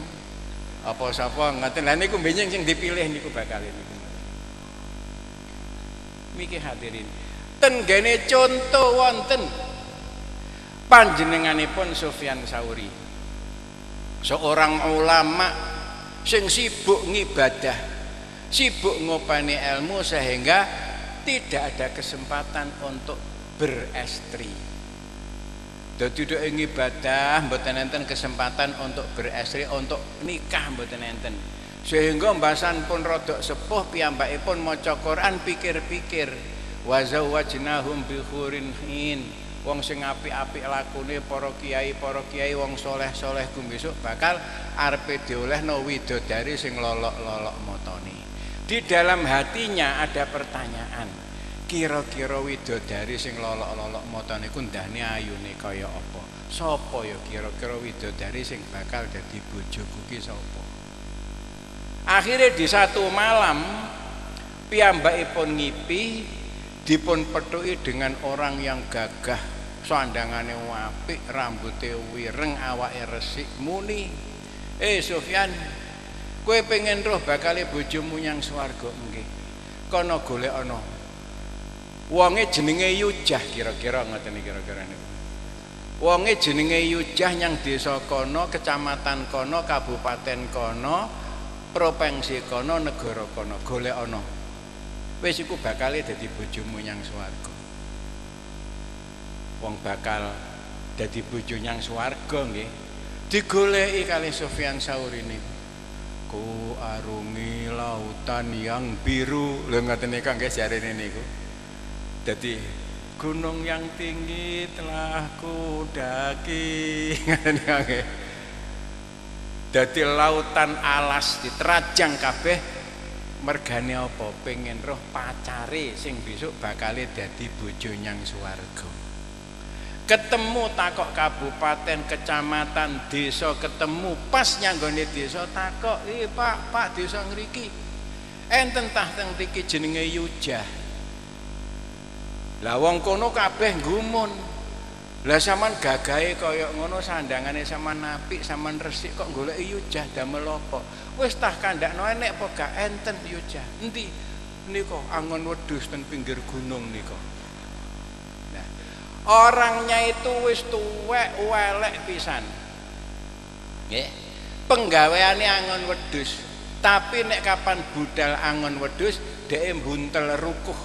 Apa sapa ngoten. Lah niku benjing sing dipilih niku bakal niku." Miki hadirin. Ten gene contoh wonten panjenenganipun Sufyan Tsauri. Seorang ulama sing sibuk ngibadah, sibuk ngopani ilmu sehingga tidak ada kesempatan untuk berestri. Dadi dhek ngibadah mboten enten kesempatan untuk berestri, untuk nikah mboten enten. Sehingga mbasan pun rodok sepuh piyambakipun maca Quran pikir-pikir wa zawwajnahum bi khurin hin. Wong sing apik-apik lakune para kiai, para kiai wong soleh-soleh ku besok bakal arepe diolehno widodari sing lolok-lolok motone. Di dalam hatinya ada pertanyaan, kira-kira widodari sing lolok-lolok motone ku ndane ayune kaya apa? Sapa ya kira-kira widodari sing bakal dadi bojoku ki sapa? Akhirnya di satu malam piyambakipun ngipi dipun pethuki dengan orang yang gagah, sandangane apik, rambute wireng, awake resik, muni, "Eh Sufyan, kowe pengen roh bakale bojomu nyang swarga nggih. Kono golek ana. Wonge jenenge Yujah kira-kira ngoten iki kira-kira niku. Wonge jenenge Yujah nyang desa kono, kecamatan kono, kabupaten kono, provinsi kono, negara kono, golek ana. Wis iku bakale dadi bojomu nyang swarga." Wong bakal dadi bojo nyang swarga nggih digoleki kalih Sufyan Tsauri niku. Ku arungi lautan yang biru. Lho ngoten niku nggih jarene niku. Dadi gunung yang tinggi telah ku daki. Ngoten nggih. Dadi lautan alas diterajang kabeh mergane apa? Pengen roh pacare sing besok bakale dadi bojo nyang swarga. Ketemu takok kabupaten, kecamatan, desa, ketemu pas nyanggone desa takok, "Eh Pak, Pak desa ngriki enten tah teng mriki jenenge Yujah." Lah wong kono kabeh gumun. Lah sampean gagahe kaya ngono, sandangane sampean apik, sampean resik kok goleki Yujah damel apa? Wis tah kandakno enek apa gak enten Yujah. Endi? Nika angon wedhus ten pinggir gunung nika. Nah, orangnya itu wis tuwek welek pisan. Nggih. Penggaweane angon wedhus. Tapi nek kapan budal angon wedhus, dhek mbuntel rukuh.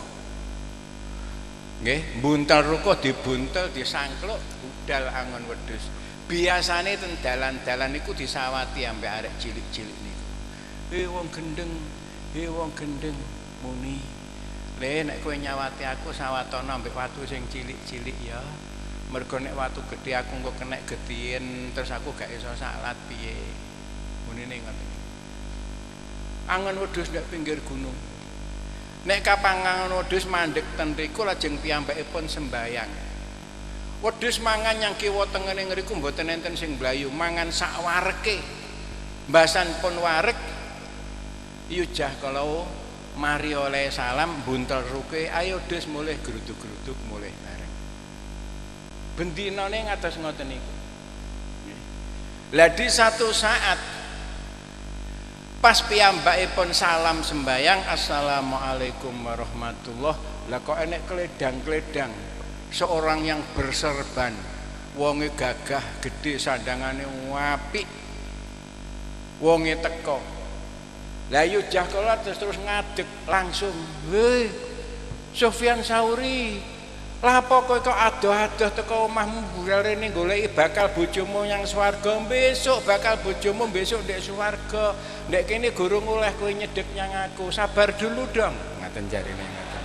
Nggih, buntel rukuh dibuntel disangkluk budal angon wedhus. Biasane ten dalan-dalan niku disawati ambek arek cilik-cilik niku. "Eh wong gendeng, eh wong gendeng," muni. "Le nek kowe nyawati aku sawatono ambek watu sing cilik-cilik ya. Mergo nek watu gedhe aku engko kenek gedien terus aku gak iso salat piye." Munine ngoten. Angon wedhus nek pinggir gunung. Nek kapangan wedhus mandhek ten riku lajeng piyambakipun sembayang. Wedhus mangan yang kiwa tengene ngriku mboten enten sing blayu, mangan sak wareke. Mbasan pun warek Yujah kalau mari oleh salam buntel ruke, "Ayo dus mulih geruduk-geruduk mulih bareng." Bendinane ngatos ngoten niku. Lah di satu saat pas piyambakipun salam sembayang, "Assalamualaikum warahmatullah." Lah kok enek kledang-kledang seorang yang berserban, wonge gagah gede, sandangane apik, wonge teko. Lah Yujah kala terus terus ngadeg langsung, "Hei Sufyan Tsauri, lah apa kowe kok adoh-adoh teko omahmu rene goleki bakal bojomu yang swarga besok, bakal bojomu besok ndek swarga. Ndek kene gurung oleh kowe nyedhek nyang aku. Sabar dulu dong." Ngaten jarine ngaten.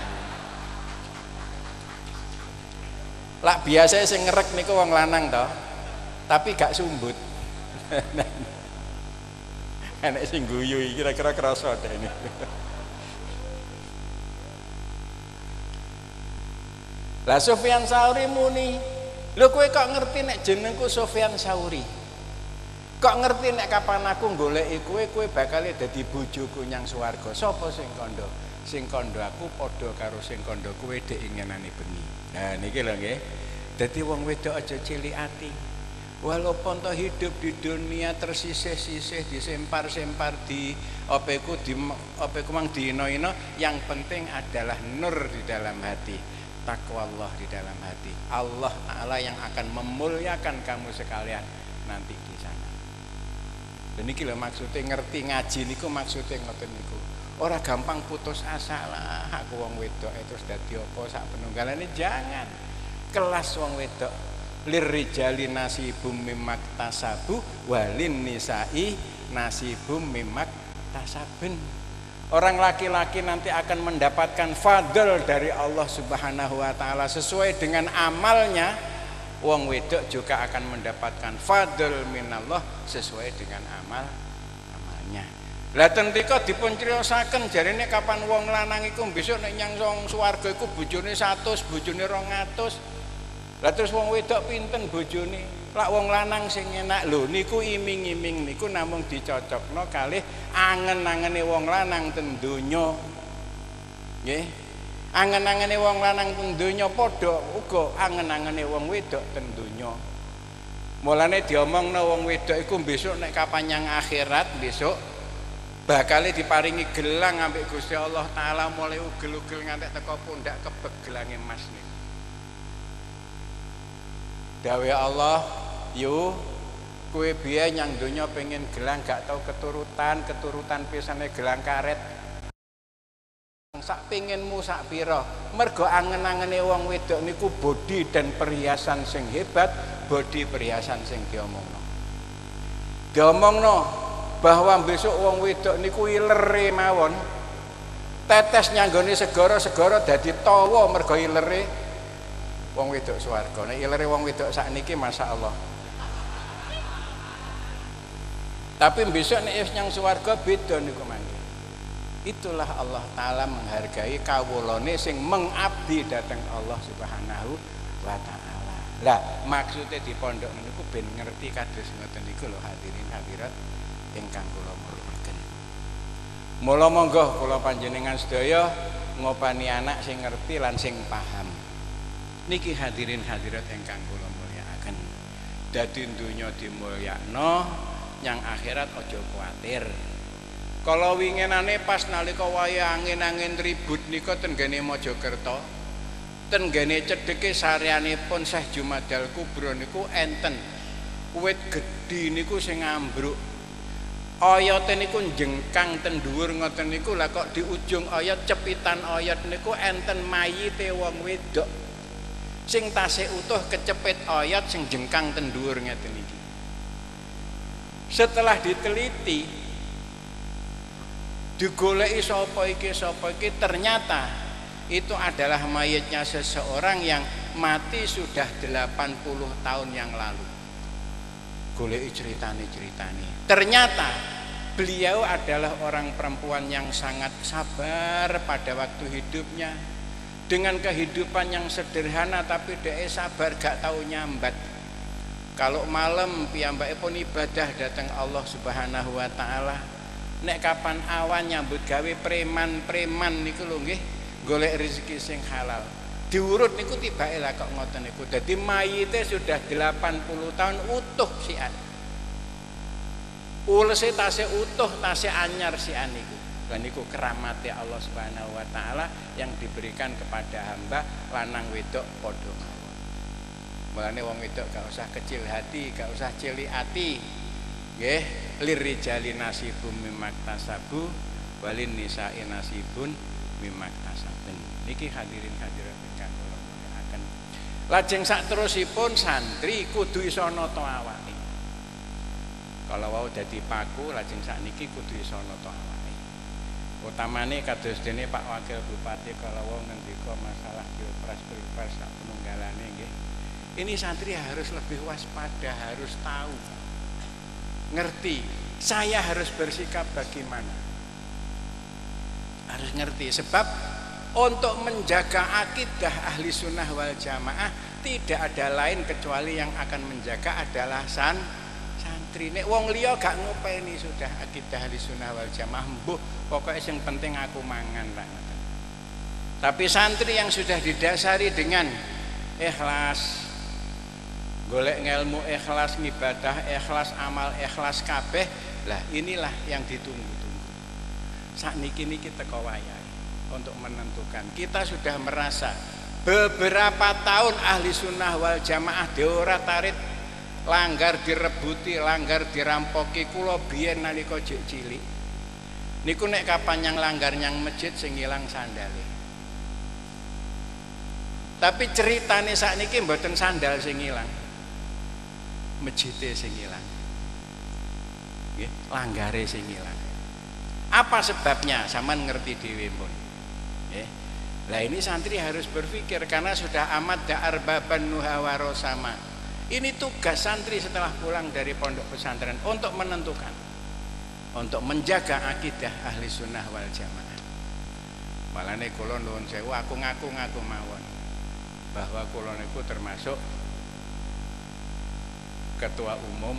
Lah biasa sing ngerek niku wong lanang to. Tapi gak sumbut. Enek sing guyu kira-kira kerasa deh ini. Lah Sufyan Tsauri muni, "Lho kowe kok ngerti nek jenengku Sufyan Tsauri? Kok ngerti nek kapan aku goleki kowe, kowe bakal dadi bojoku nyang swarga? Sapa sing kandha? Sing kandha aku padha karo sing kandha kowe dhek inginane bengi." Nah niki lho nggih. Dadi wong wedok aja cilik ati. Walaupun toh hidup di dunia tersisih-sisih, disempar-sempar, di opeku di opeku mang dino-ino, yang penting adalah nur di dalam hati, takwa Allah di dalam hati. Allah Ta'ala yang akan memuliakan kamu sekalian nanti di sana. Dan ini lho maksudnya ngerti ngaji niku, maksudnya ngoten niku. Ora gampang putus asa lah aku wong wedok terus dadi apa sak penunggalane, jangan. Kelas wong wedok lirijali nasibum mimak tasabu walin nisai nasibum mimak tasaben. Orang laki-laki nanti akan mendapatkan fadl dari Allah Subhanahu wa taala sesuai dengan amalnya. Wong wedok juga akan mendapatkan fadl minallah sesuai dengan amal amalnya. Lah tentika dipun criyosaken jarene kapan wong lanang iku besok nek nyang swarga iku bojone seratus, bojone dua ratus. Lah terus wong wedok pinten bojone? Lak wong lanang sing enak lho niku iming-iming niku namung dicocokno kalih angen-angene wong lanang ten donya. Nggih. Angen-angene wong lanang ten donya padha uga angen-angene wong wedok ten donya. Mulane diomongno wong wedok iku besok nek kapan nyang akhirat besok bakale diparingi gelang ambek Gusti Allah Taala mulai ugel-ugel ngantek teko pundak kebek gelange emas niku. Dawe Allah, yo kue biyen nyang donya pengen gelang gak tau keturutan, keturutan pisane gelang karet. Sak pengenmu sak pira? Mergo angen-angene wong wedok niku bodi dan perhiasan sing hebat, bodi perhiasan sing diomongno. Diomongno bahwa besok wong wedok niku ilere mawon. Tetes nyanggone segara-segara dadi tawa mergo ilere wong wedok swarga. Nek ilere wong wedok sakniki masyaallah. Tapi besok nek nyang swarga beda niku mangke. Itulah Allah Taala menghargai kawulane sing mengabdi dhateng Allah Subhanahu wa taala. Lah maksude di pondok niku ben ngerti kados ngoten niku lho hadirin hadirat ingkang kula mulyakaken. Mula monggo kula panjenengan sedaya ngopani anak sing ngerti lan sing paham. Niki hadirin hadirat ingkang kula mulyakaken. Dadi donya dimulyakno, nyang akhirat aja kuwatir. Kala winginane pas nalika wayah angin-angin ribut nika ten gene Mojokerto, ten gene cedheke saryanipun Syekh Jumadal Kubro niku enten wit gedhi niku sing ambruk. Oyote niku jengkang ten dhuwur ngoten niku, lah kok di ujung oyot cepitan oyot niku enten mayite wong wedok. Sing tasih utuh kecepit oyot sing jengkang ten dhuwur ngeten iki. Setelah diteliti, digoleki sapa iki sapa iki, ternyata itu adalah mayatnya seseorang yang mati sudah delapan puluh tahun yang lalu. Goleki ceritane-ceritane. Ternyata beliau adalah orang perempuan yang sangat sabar pada waktu hidupnya. Dengan kehidupan yang sederhana tapi dhek sabar gak tahu nyambat. Kalau malam piyambakipun ibadah datang Allah Subhanahu wa taala. Nek kapan awan nyambut gawe preman-preman niku lho nggih golek rezeki sing halal. Diurut niku tibake lah kok ngoten niku. Dadi mayite sudah delapan puluh tahun utuh sian. Ulese tasih utuh, tasih anyar sian niku. Dan niku keramate Allah Subhanahu wa taala yang diberikan kepada hamba lanang wedok padha mawon. Mulane wong wedok gak usah kecil hati, gak usah cilik ati. Nggih, lirijali nasibum mimaktasabu walin nisa'i nasibun mimaktasaben. Niki hadirin hadirat ingkang kula mulyakaken. Lajeng sak terusipun santri kudu iso nata awake. Kalau wau dadi paku lajeng sakniki kudu iso nata awake. Utamane kados dene Pak Wakil Bupati kalau wau ngendika masalah pilpres-pilpres sak penunggalane nggih. Ini santri harus lebih waspada, harus tahu. Ngerti, saya harus bersikap bagaimana. Harus ngerti sebab untuk menjaga akidah ahli sunnah wal jamaah tidak ada lain kecuali yang akan menjaga adalah san santri. Nek wong liya gak ngopeni sudah akidah ahli sunnah wal jamaah, mbuh pokoknya yang penting aku mangan lah. Tapi santri yang sudah didasari dengan ikhlas, golek ngelmu ikhlas, ngibadah ikhlas, amal ikhlas kabeh. Lah inilah yang ditunggu-tunggu. Sakniki niki teko wayahe untuk menentukan. Kita sudah merasa beberapa tahun ahli sunnah wal jamaah deora tarit, langgar direbuti, langgar dirampoki. Kula biyen nalika jek cilik niku nek kapan yang langgar nyang masjid sing ilang sandale. Tapi ceritane sakniki mboten sandal sing ilang, masjide sing ilang, nggih, langgare sing ilang. Apa sebabnya? Sampean ngerti dhewe pun. Nggih. Lah ini santri harus berpikir karena sudah amat da'ar baban nuha warosama. Ini tugas santri setelah pulang dari pondok pesantren untuk menentukan, untuk menjaga akidah ahli sunnah wal jamaah. Malane kula nuwun sewu, aku ngaku-ngaku mawon bahwa kula niku termasuk ketua umum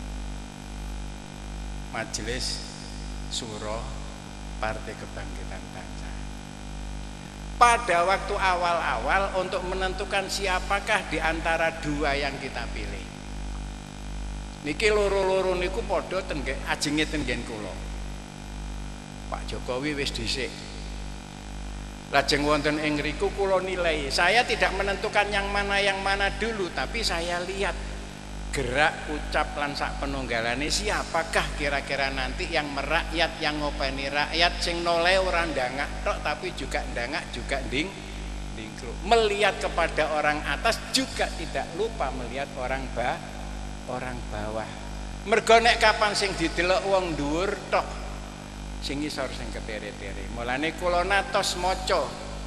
Majelis Syuro Partai Kebangkitan Bangsa. Pada waktu awal-awal untuk menentukan siapakah di antara dua yang kita pilih. Niki loro-loro niku padha ten ajenge ten nggen kula. Pak Jokowi wis dhisik. Lajeng wonten ing ngriku kula nilai. Saya tidak menentukan yang mana yang mana dulu, tapi saya lihat gerak, ucap lan sak penunggalane siapakah kira-kira nanti yang merakyat, yang ngopeni rakyat, sing noleh ora ndangak tok tapi juga ndangak juga ding dingkluk. Melihat kepada orang atas juga tidak lupa melihat orang bawah. Orang bawah. Mergo nek kapan sing didelok wong dhuwur tok, sing ngisor sing ketere-tere. Mulane kula natos maca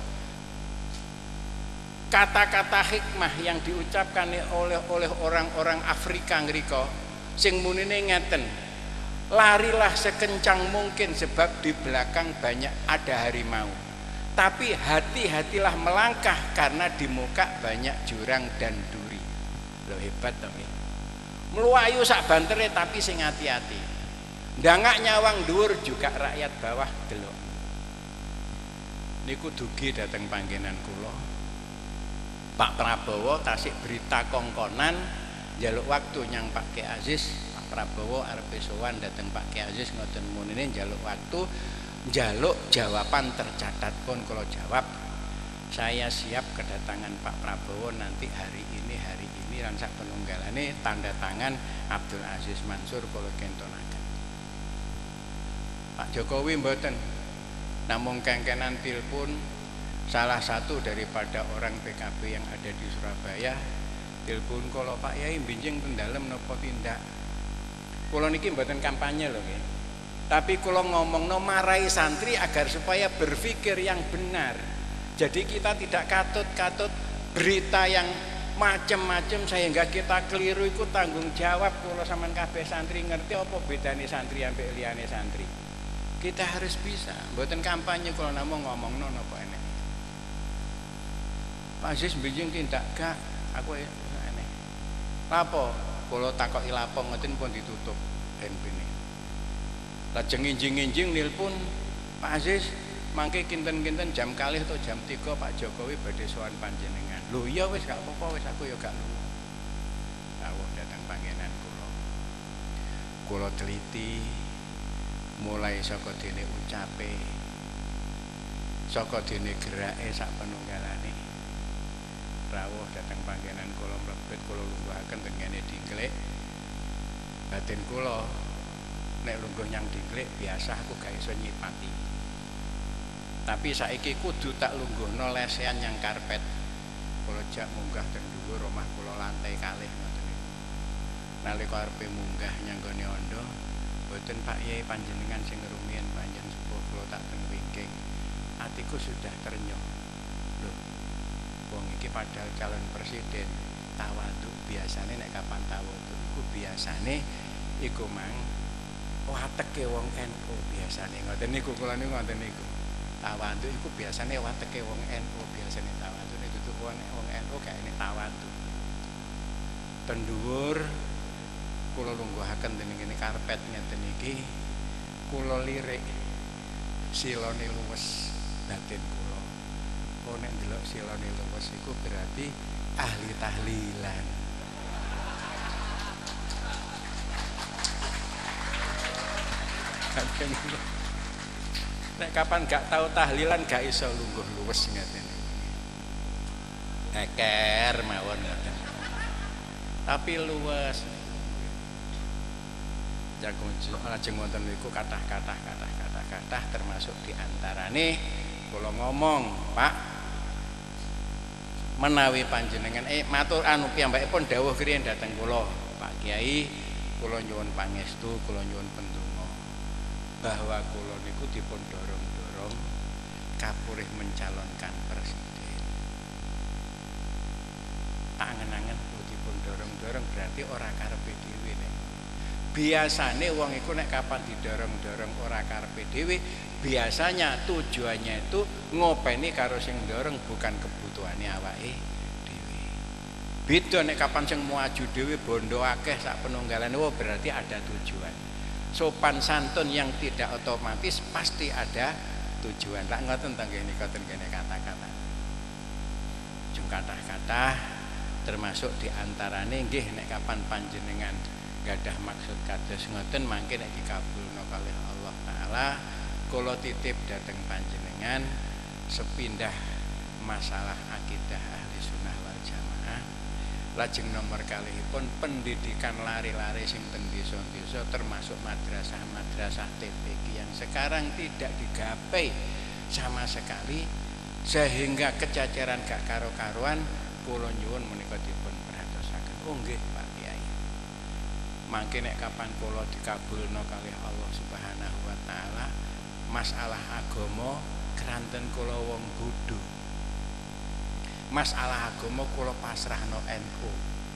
kata-kata hikmah yang diucapkan oleh oleh orang-orang Afrika ngrika sing munine ngeten. Larilah sekencang mungkin sebab di belakang banyak ada harimau. Tapi hati-hatilah melangkah karena di muka banyak jurang dan duri. Loh hebat to nggih. Mluwayu sak bantere tapi sing hati-hati. Ndangak nyawang dhuwur juga rakyat bawah delok. Niku dugi dateng panggenan kula. Pak Prabowo tasik berita kongkonan njaluk waktu nyang Pak Kiai Aziz. Pak Prabowo arep sowan dateng Pak Kiai Aziz ngoten munine njaluk waktu, njaluk jawaban tercatat pun kula jawab. Saya siap kedatangan Pak Prabowo nanti hari ini hari ini lan sak penunggalane tanda tangan Abdul Aziz Mansur kula kentonaken. Pak Jokowi mboten namung kengkenan telepon salah satu daripada orang P K B yang ada di Surabaya telepon kula, Pak Yai benjing teng dalem napa tindak. Kula niki mboten kampanye lho nggih. Tapi kula ngomongno marai santri agar supaya berpikir yang benar. Jadi kita tidak katut-katut berita yang macam-macam sehingga kita keliru, ikut tanggung jawab. Kula sampean kabeh santri ngerti apa bedane santri ambek liyane santri. Kita harus bisa, mboten kampanye kula namung ngomongno napa enek. Pak Aziz benjing tindak gak aku aneh. Lapo? Kula takoki lapo ngoten pun ditutup N P-ne. Lajeng injing-injing nilpun Pak Aziz mangke kinten-kinten jam kalih atau jam tiga Pak Jokowi badhe sowan panjenengan. Lho iya wis gak apa-apa, wis aku ya gak lunga. Rawuh datang panggenan kula. Kula teliti mulai saka dene ucape, saka dene gerake sak penunggalane. Rawuh datang panggenan kula mlebet kula lungguhaken teng ngene dingklik. Batin kula nek lungguh nyang dingklik biasa aku gak iso nyipati. Tapi saiki kudu tak lungguhno lesehan yang karpet. Kula jak munggah teng dhuwur omah kula lantai kalih ngoten niku. Nalika arepe munggah nyang gone anda, mboten Pak Yai panjenengan sing rumiyin panjenengan sepuh kula tak teng wingking. Atiku sudah ternyuh. Lho, wong iki padahal calon presiden, tawadhu biasane nek kapan tawadhu iku biasane iku mang wateke wong N U biasane ngoten niku kula niku ngoten niku. Tawadhu iku biasane wateke wong N U biasane tawadhu nek dudu wong N U kae nek tawadhu. Ten dhuwur kula lungguhaken dening kene karpet ngeten iki kula lirik silone luwes batin kula. Oh nek ndelok silone luwes iku berarti ahli tahlilan. Nek kapan gak tahu tahlilan gak iso lungguh luwes ngaten. Eker mawon ngaten. Tapi luwes. Jagung lajeng wonten niku kathah-kathah kathah-kathah kathah termasuk diantarane kula ngomong, Pak, menawi panjenengan eh matur anu piyambakipun dawuh kriyen dhateng kula, Pak Kiai, kula nyuwun pangestu, kula nyuwun pendonga bahwa kula niku dipun dorong-dorong kapurih mencalonkan presiden. Angen-angen dipun dorong-dorong berarti ora karepe dhewe nek. Biasane wong iku nek kapan didorong-dorong ora karepe dhewe, biasanya tujuannya itu ngopeni karo sing ndorong bukan kebutuhane awake dhewe. Beda nek kapan sing maju dhewe bondo akeh sak penunggalane, oh berarti ada tujuan. Sopan santun yang tidak otomatis pasti ada tujuan. Lah ngoten to nggih nika ten kene kata-kata. Jung kathah-kathah termasuk diantarane nggih nek kapan panjenengan gadah maksud kados ngoten mangke nek dikabulna kalih Allah taala kula titip dhateng panjenengan sepindah masalah akidah ahli sunnah wal jamaah. Lajeng nomor kalihipun pendidikan lari-lari sing teng desa-desa termasuk madrasah-madrasah T P Q yang sekarang tidak digapai sama sekali sehingga kececeran gak karo-karuan. Kula nyuwun menika dipun perhatosaken. Oh nggih Pak Kiai. Mangke nek kapan kula dikabulna kalih Allah Subhanahu wa taala masalah agama keranten kula wong bodho. Masalah agama kula pasrahno N U.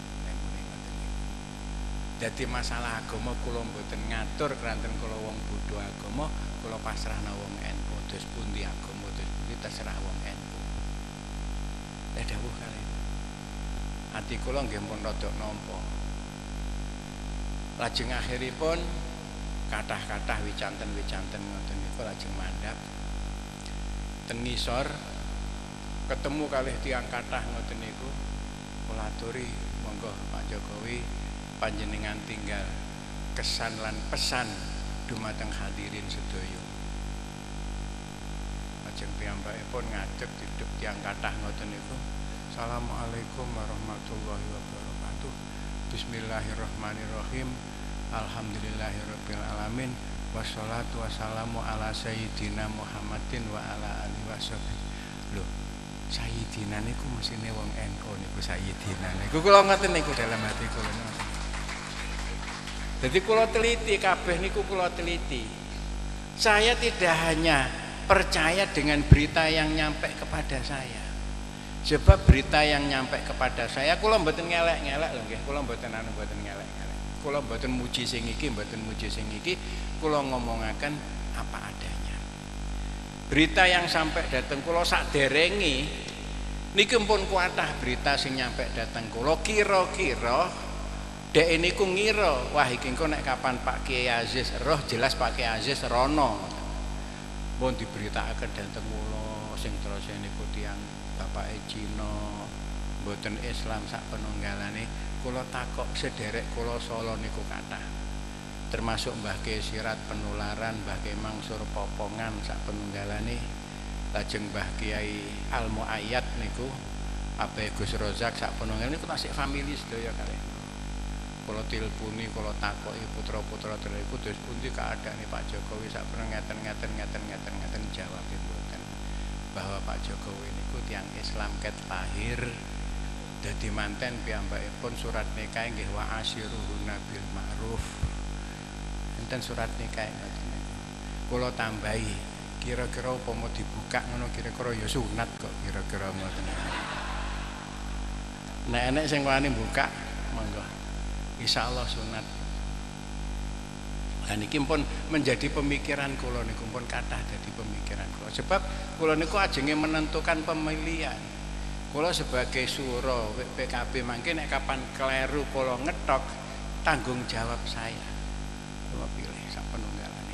Dadi masalah agama kula mboten ngatur keranten kula wong bodho agama, kula pasrahno wong N U. Dos pundi agama, dos pundi terserah wong N U. Lah dawuh kalih. Ati kula nggih pun rada nampa. Lajeng akhiripun kathah-kathah wicanten-wicanten ngoten niku lajeng mandhap ten ngisor ketemu kalih tiyang kathah ngoten niku kula aturi monggo Pak Jokowi panjenengan tinggal kesan lan pesan dumateng hadirin sedaya. Lajeng piyambakipun ngadeg didhep tiyang kathah ngoten niku. Assalamualaikum warahmatullahi wabarakatuh. Bismillahirrahmanirrahim. Alhamdulillahirabbil alamin. Wassalatu wassalamu ala sayyidina Muhammadin wa ala alihi washabihi. Lho, sayyidina niku mesine wong N U niku sayyidina niku kula ngoten niku dalam hati kula. Jadi kula teliti kabeh niku kula teliti. Saya tidak hanya percaya dengan berita yang nyampe kepada saya. Sebab berita yang nyampe kepada saya kula mboten ngelek-ngelek lho nggih, kula mboten anu mboten ngelek-ngelek. Kula mboten muji sing iki, mboten muji sing iki, kula ngomongaken apa adanya. Berita yang sampai dateng kula sakderenge niki pun kuatah berita sing nyampe dateng kula kira-kira dek niku ngira wah iki engko nek kapan Pak Kiai Aziz roh jelas Pak Kiai Aziz rono. Pun diberitakaken dateng kula sing terus niku tiyang Bapak Cina mboten Islam sak penunggalane kula takok sederek kula Solo niku kathah termasuk Mbah Kiai Sirat Penularan, Mbah Kiai Mangsur Popongan sak penunggalane, lajeng Mbah Kiai Al Muayyad niku Abai Gus Rozak sak penunggalane niku tasik famili sedaya kalih. Kula tilpuni kula takoki putra-putra niku terus pundi keadaane Pak Jokowi sak ngeten ngeten ngeten ngeten ngeten jawab mboten bahwa Pak Jokowi niku tiyang Islam ket lahir dadi manten piyambakipun surat nikah nggih wa asyiruhunna bil ma'ruf. Enten surat nikah ngoten niku. Kula tambahi kira-kira upama dibuka ngono kira-kira ya sunat kok kira-kira ngoten. Nek enek sing wani buka monggo. Insyaallah sunat. Lah niki pun menjadi pemikiran kula niku pun kathah dadi pemikiran kula. Sebab kula niku ajenge menentukan pemilihan. Kula sebagai suro P K B mangke nek kapan kleru kula ngetok tanggung jawab saya. Kula pilih sak penunggalane.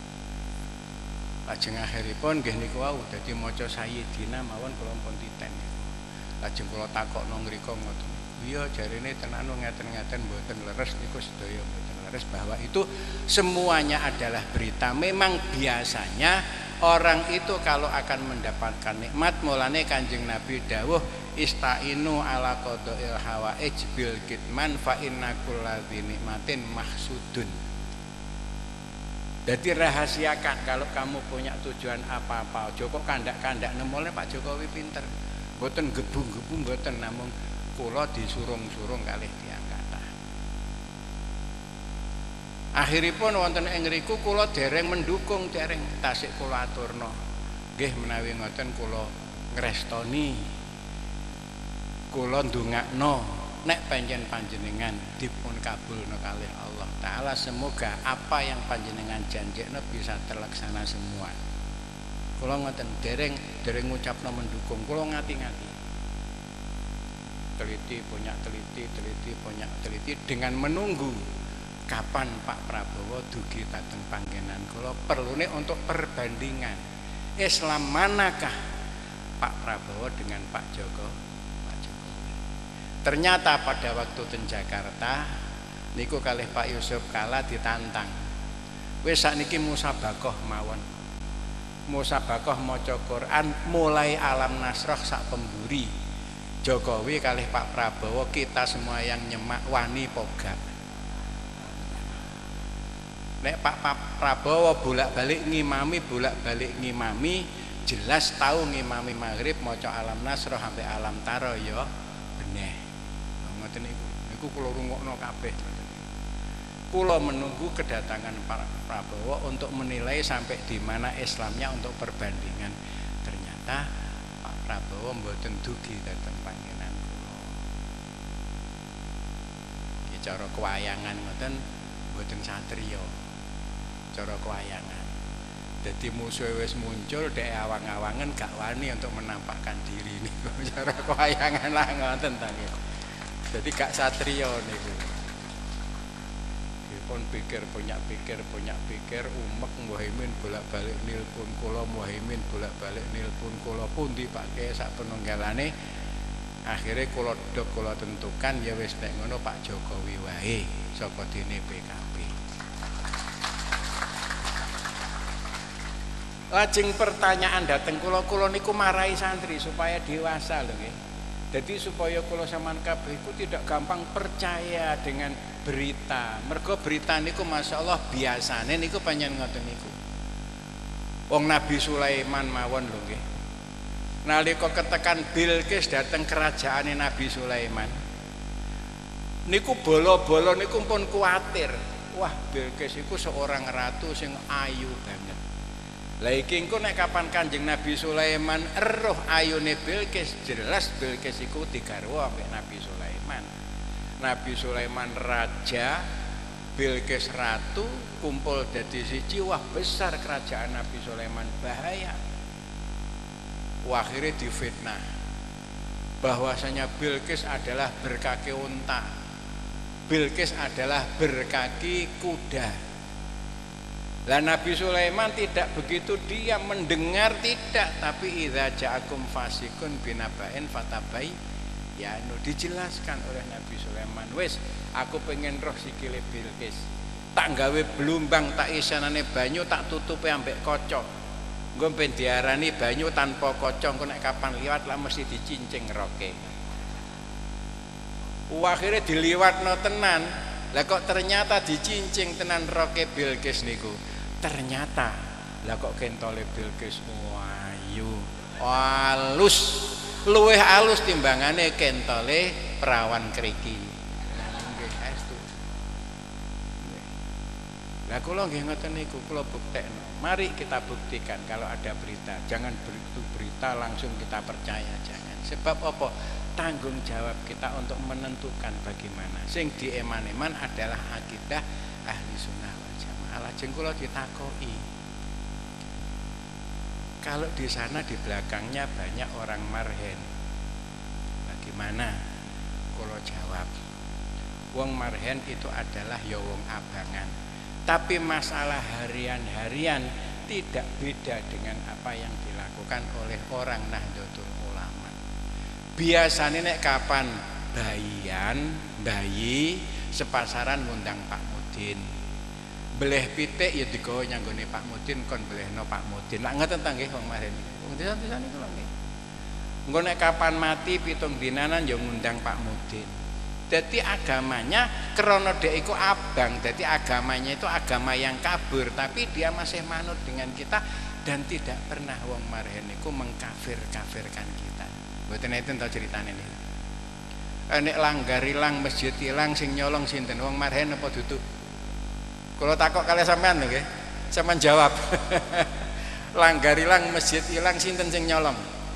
Lajeng akhiripun nggih niku wau dadi maca sayyidina mawon kula pun titen niku. Lajeng kula takokno ngrika ngoten. Iya jarine tenan ngeten-ngeten mboten leres niku sedaya mboten leres bahwa itu semuanya adalah berita. Memang biasanya orang itu kalau akan mendapatkan nikmat, mulane Kanjeng Nabi dawuh istainu ala qadail hawaij bil kitman fa inna kulladzi nikmatin mahsudun. Jadi rahasiakan kalau kamu punya tujuan apa-apa. Joko kandak-kandak nemolnya Pak Jokowi pinter. Mboten gebung-gebung mboten, namung kula disurung-surung kalih tiyang kathah. Akhiripun wonten ing ngriku kula dereng mendukung, dereng tasik kula aturna. Nggih menawi ngoten kula ngrestoni. Kula ndongakno nek pancen panjenengan dipun kabulna kalih Allah Ta'ala, semoga apa yang panjenengan janjekno bisa terlaksana semua. Kula ngoten dereng dereng ngucapno mendukung, kula ngati-ngati. Teliti punya teliti, teliti punya teliti dengan menunggu kapan Pak Prabowo dugi dateng panggenan kula, perlune untuk perbandingan Islam manakah Pak Prabowo dengan Pak Joko Pak Jokowi. Ternyata pada waktu ten Jakarta niku kalih Pak Yusuf Kala ditantang. Wis sakniki musabakoh mawon. Musabakoh maca Quran mulai alam nasroh sak pemburi. Jokowi kalih Pak Prabowo, kita semua yang nyemak wani poga. Nek Pak, Pak Prabowo bolak-balik ngimami bolak-balik ngimami jelas tahu ngimami maghrib maca alam nasroh sampai alam taro ya beneh. Ngoten niku. Niku kula rungokno kabeh. Kula menunggu kedatangan Pak Prabowo untuk menilai sampai di mana Islamnya untuk perbandingan. Ternyata Pak Prabowo mboten dugi dateng panggenan kula. Iki cara kewayangan ngoten mboten satriya. Cara kewayangan. Jadi musuh wis muncul dek awang-awangan gak wani untuk menampakkan diri niku. Cara kewayangan lah ngoten ta nggih. Jadi gak satriya niku. Pun pikir punya pikir punya pikir umek Muhaimin bolak-balik nilpun kula, Muhaimin bolak-balik nilpun kula, pundi Pak Kiai sak penunggalane. Akhirnya kula dok kula tentukan ya wis nek ngono Pak Jokowi wae saka dene P K B. Lajeng pertanyaan dateng kula, kula niku marahi santri supaya dewasa lho nggih. Jadi supaya kula sampean kabeh iku tidak gampang percaya dengan berita. Mergo berita niku masyaallah biasane niku panjen ngoten niku. Wong Nabi Sulaiman mawon lho nggih. Nalika ketekan Bilqis dateng kerajaane Nabi Sulaiman. Niku bolo-bolo niku pun kuwatir. Wah, Bilqis iku seorang ratu sing ayu banget. Lah iki engko nek kapan Kanjeng Nabi Sulaiman eruh ayune Bilqis, jelas Bilqis iku digarwa ambek Nabi Sulaiman. Nabi Sulaiman raja, Bilqis ratu, kumpul dadi siji, wah besar kerajaan Nabi Sulaiman, bahaya. Wah, akhirnya difitnah bahwasanya Bilqis adalah berkaki unta, Bilqis adalah berkaki kuda. Lah Nabi Sulaiman tidak begitu, dia mendengar tidak, tapi idza ja'akum fasikun binaba'in fatabai ya anu dijelaskan oleh Nabi Sulaiman, wis aku pengen roh sikile Bilqis, tak gawe blumbang, tak isanane banyu, tak tutupe ambek kaca. Nggo ben diarani banyu tanpa kaca, engko nek kapan liwat lah mesti dicincing roke. Akhirnya diliwatno tenan. Lah kok ternyata dicincing tenan roke Bilqis niku. Ternyata lah kok kentole Bilqis ayu, halus, luwih halus timbangane kentole perawan kriki. Nggih estu. Lah kula nggih ngoten niku, kula buktekno. Mari kita buktikan kalau ada berita, jangan begitu berita langsung kita percaya, jangan. Sebab apa? Tanggung jawab kita untuk menentukan bagaimana. Sing dieman-eman adalah akidah ahli sunnah wal jamaah. Lajeng kula ditakoki, kalau di sana di belakangnya banyak orang marhen, bagaimana? Kula jawab, wong marhen itu adalah ya wong abangan. Tapi masalah harian-harian tidak beda dengan apa yang dilakukan oleh orang Nahdlatul Ulama. Biasanya nek kapan bayian, bayi sepasaran ngundang Pak Mudi. Mudin. Beleh pitik ya digawa nyanggone Pak Mudin kon belehno Pak Mudin. Lah ngoten ta nggih wong maren. Wong desa-desa niku lho nggih. Engko nek kapan mati pitung dinanan ya ngundang Pak Mudin. Jadi agamanya krana dek iku abang, jadi agamanya itu agama yang kabur, tapi dia masih manut dengan kita dan tidak pernah wong marhen iku mengkafir-kafirkan kita. Mboten enten to ceritane niku. Nek langgar ilang, masjid ilang, sing nyolong sinten? Wong marhen apa dudu? Kula takok kalih sampean lho nggih. Sampeyan jawab. Langgar ilang, masjid ilang, sinten sing nyolong?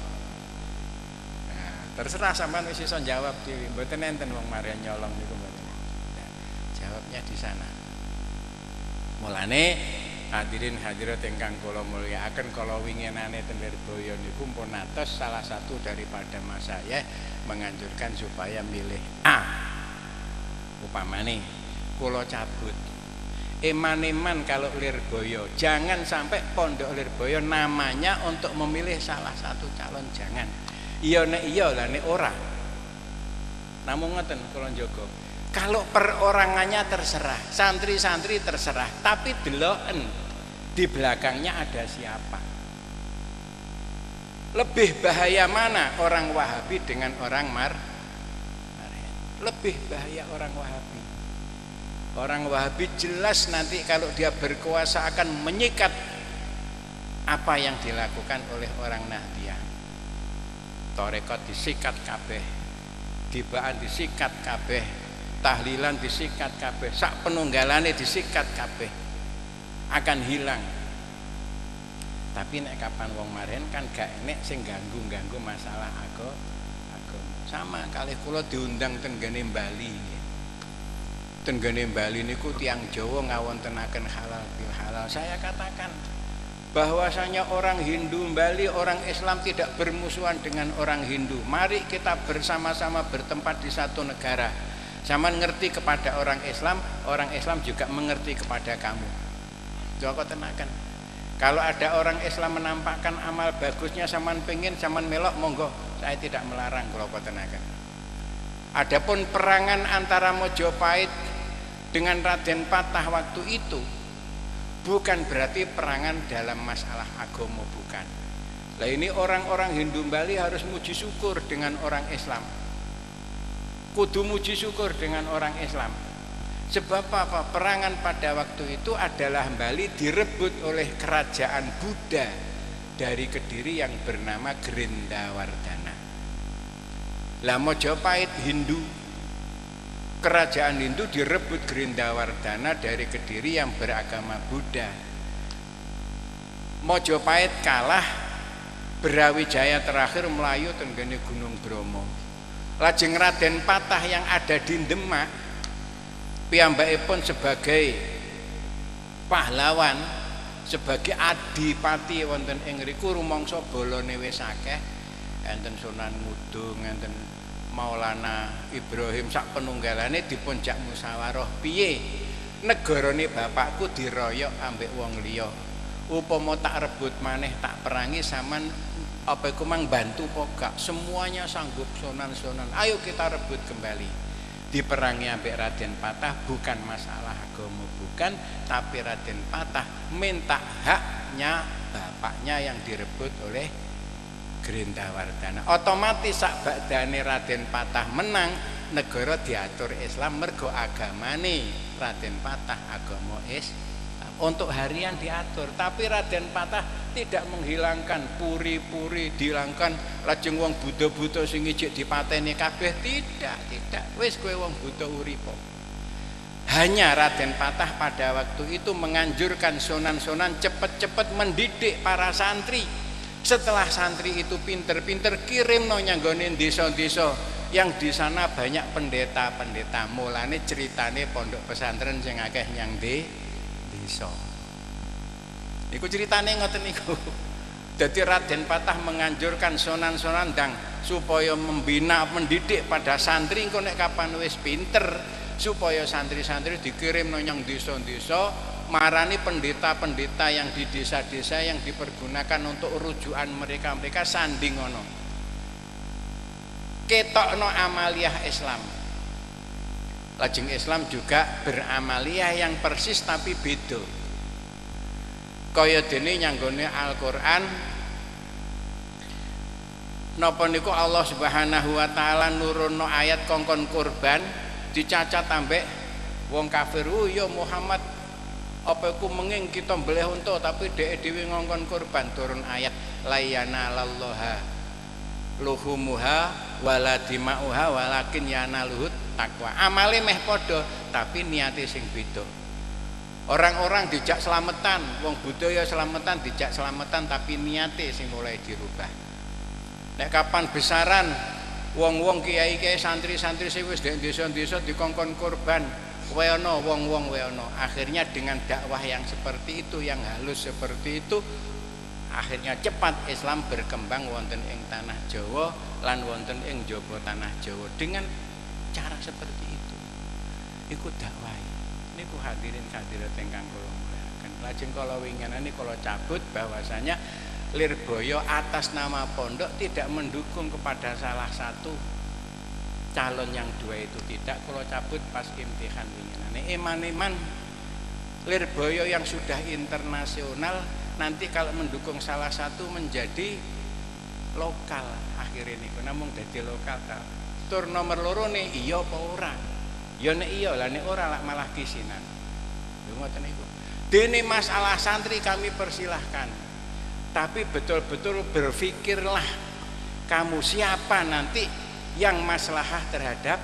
Terserah sampean wis iso jawab dhewe. Mboten enten wong marhen nyolong niku mboten. Nah, jawabnya di sana. Mulane hadirin hadirat ingkang kula mulyakaken, kala winginane ten Lirboyo niku pun atos salah satu daripada mas saya menganjurkan supaya milih A. Upamane kula cabut. Eman-eman kalau Lirboyo, jangan sampai pondok Lirboyo namanya untuk memilih salah satu calon, jangan. Iya nek iya lah nek ora. Namun ngoten kula njaga. Kalau perorangannya terserah, santri-santri terserah, tapi deloken di belakangnya ada siapa. Lebih bahaya mana orang Wahabi dengan orang Mar? Lebih bahaya orang Wahabi. Orang Wahabi jelas nanti kalau dia berkuasa akan menyikat apa yang dilakukan oleh orang Nahdiyah. Torekot disikat kabeh, dibaan disikat kabeh, tahlilan disikat kabeh, sak penunggalane disikat kabeh, akan hilang. Tapi nek kapan wong marhen kan gak enek sing ganggu-ganggu masalah agama. Sama kalih kula diundang ten gene Bali. Ten gene Bali niku tiyang Jawa ngawontenaken halal bil halal. Saya katakan bahwasanya orang Hindu Bali, orang Islam tidak bermusuhan dengan orang Hindu. Mari kita bersama-sama bertempat di satu negara. Zaman ngerti kepada orang Islam, orang Islam juga mengerti kepada kamu. Joko tenakan. Kalau ada orang Islam menampakkan amal bagusnya, zaman pengen, zaman melok, monggo. Saya tidak melarang kalau tenakan. Adapun perangan antara Mojopahit dengan Raden Patah waktu itu bukan berarti perangan dalam masalah agama, bukan. Nah ini orang-orang Hindu Bali harus muji syukur dengan orang Islam. Kudu muji syukur dengan orang Islam. Sebab apa? Perangan pada waktu itu adalah Bali direbut oleh kerajaan Buddha dari Kediri yang bernama Grindawardhana. Lah Mojopahit Hindu, kerajaan Hindu direbut Grindawardhana dari Kediri yang beragama Buddha. Mojopahit kalah, Brawijaya terakhir Melayu tenggene Gunung Bromo. Lajeng Raden Patah yang ada di Demak, piyambakipun sebagai pahlawan, sebagai adipati wonten ing ngriku rumangsa balane wis akeh, enten Sunan Ngudung, enten Maulana Ibrahim, sak penunggalane dipun jak musyawarah piye negarane bapakku diroyok ambek wong liya, upama tak rebut maneh tak perangi saman apa iku mang bantu pokok, semuanya sanggup Sunan-sunan, ayo kita rebut kembali. Diperangi ambek Raden Patah bukan masalah agama, bukan, tapi Raden Patah minta haknya bapaknya yang direbut oleh Grindawardhana. Otomatis sak badane Raden Patah menang, negara diatur Islam mergo agamane Raden Patah agama Islam. Untuk harian diatur, tapi Raden Patah tidak menghilangkan puri-puri, dihilangkan lajeng wong Buddha-Buddha sing ijik dipateni kabeh, tidak, tidak. Wis kowe wong Buddha uripo. Hanya Raden Patah pada waktu itu menganjurkan sunan-sunan cepet-cepet mendidik para santri. Setelah santri itu pinter-pinter, kirim no nyanggone desa-desa yang di sana banyak pendeta-pendeta. Mulane ceritane pondok pesantren sing akeh nyang di desa. Iku ceritane ngoten niku. Jadi Raden Patah menganjurkan sunan-sunan dang supaya membina, mendidik pada santri engko nek kapan wis pinter, supaya santri-santri dikirim nang desa-desa marani pendeta-pendeta yang di desa-desa yang dipergunakan untuk rujukan mereka-mereka sanding ngono. Ketokno amaliyah Islam. Lajeng Islam juga beramaliyah yang persis tapi beda. Kaya dene nyanggone Al-Qur'an napa niku Allah Subhanahu wa taala nurunno ayat kongkon kurban dicacat ambek wong kafir. Oh ya Muhammad, apa iku menging kita mbelih unta tapi dhek dhewe ngongkon kurban. Turun ayat layana lallaha luhumuha wala dimauha walakin yanaluhut takwa. Amale meh padha tapi niate sing beda. Orang-orang dijak selamatan, wong budaya selamatan dijak selamatan tapi niate sing mulai dirubah. Nek kapan besaran wong-wong kiai-kiai santri-santri sing wis ndek desa-desa dikongkon kurban, kowe ana wong-wong kowe ana. Akhirnya dengan dakwah yang seperti itu, yang halus seperti itu, akhirnya cepat Islam berkembang wonten ing tanah Jawa lan wonten ing jaba tanah Jawa dengan cara seperti itu. Iku dakwah. Niku hadirin hadirat ingkang kula mulyakaken. Lajeng kala winginane kula cabut bahwasanya Lirboyo atas nama pondok tidak mendukung kepada salah satu calon yang dua itu, tidak. Kula cabut pas imtihan winginane. Eman-eman Lirboyo yang sudah internasional nanti kalau mendukung salah satu menjadi lokal akhirnya niku namung dadi lokal ta. Tur nomor loro nih iya apa ora? Ya nek iya lah, nek ora lak malah kisinan. Lho ngoten niku. Dene masalah santri kami persilahkan. Tapi betul-betul berpikirlah kamu siapa nanti yang maslahah terhadap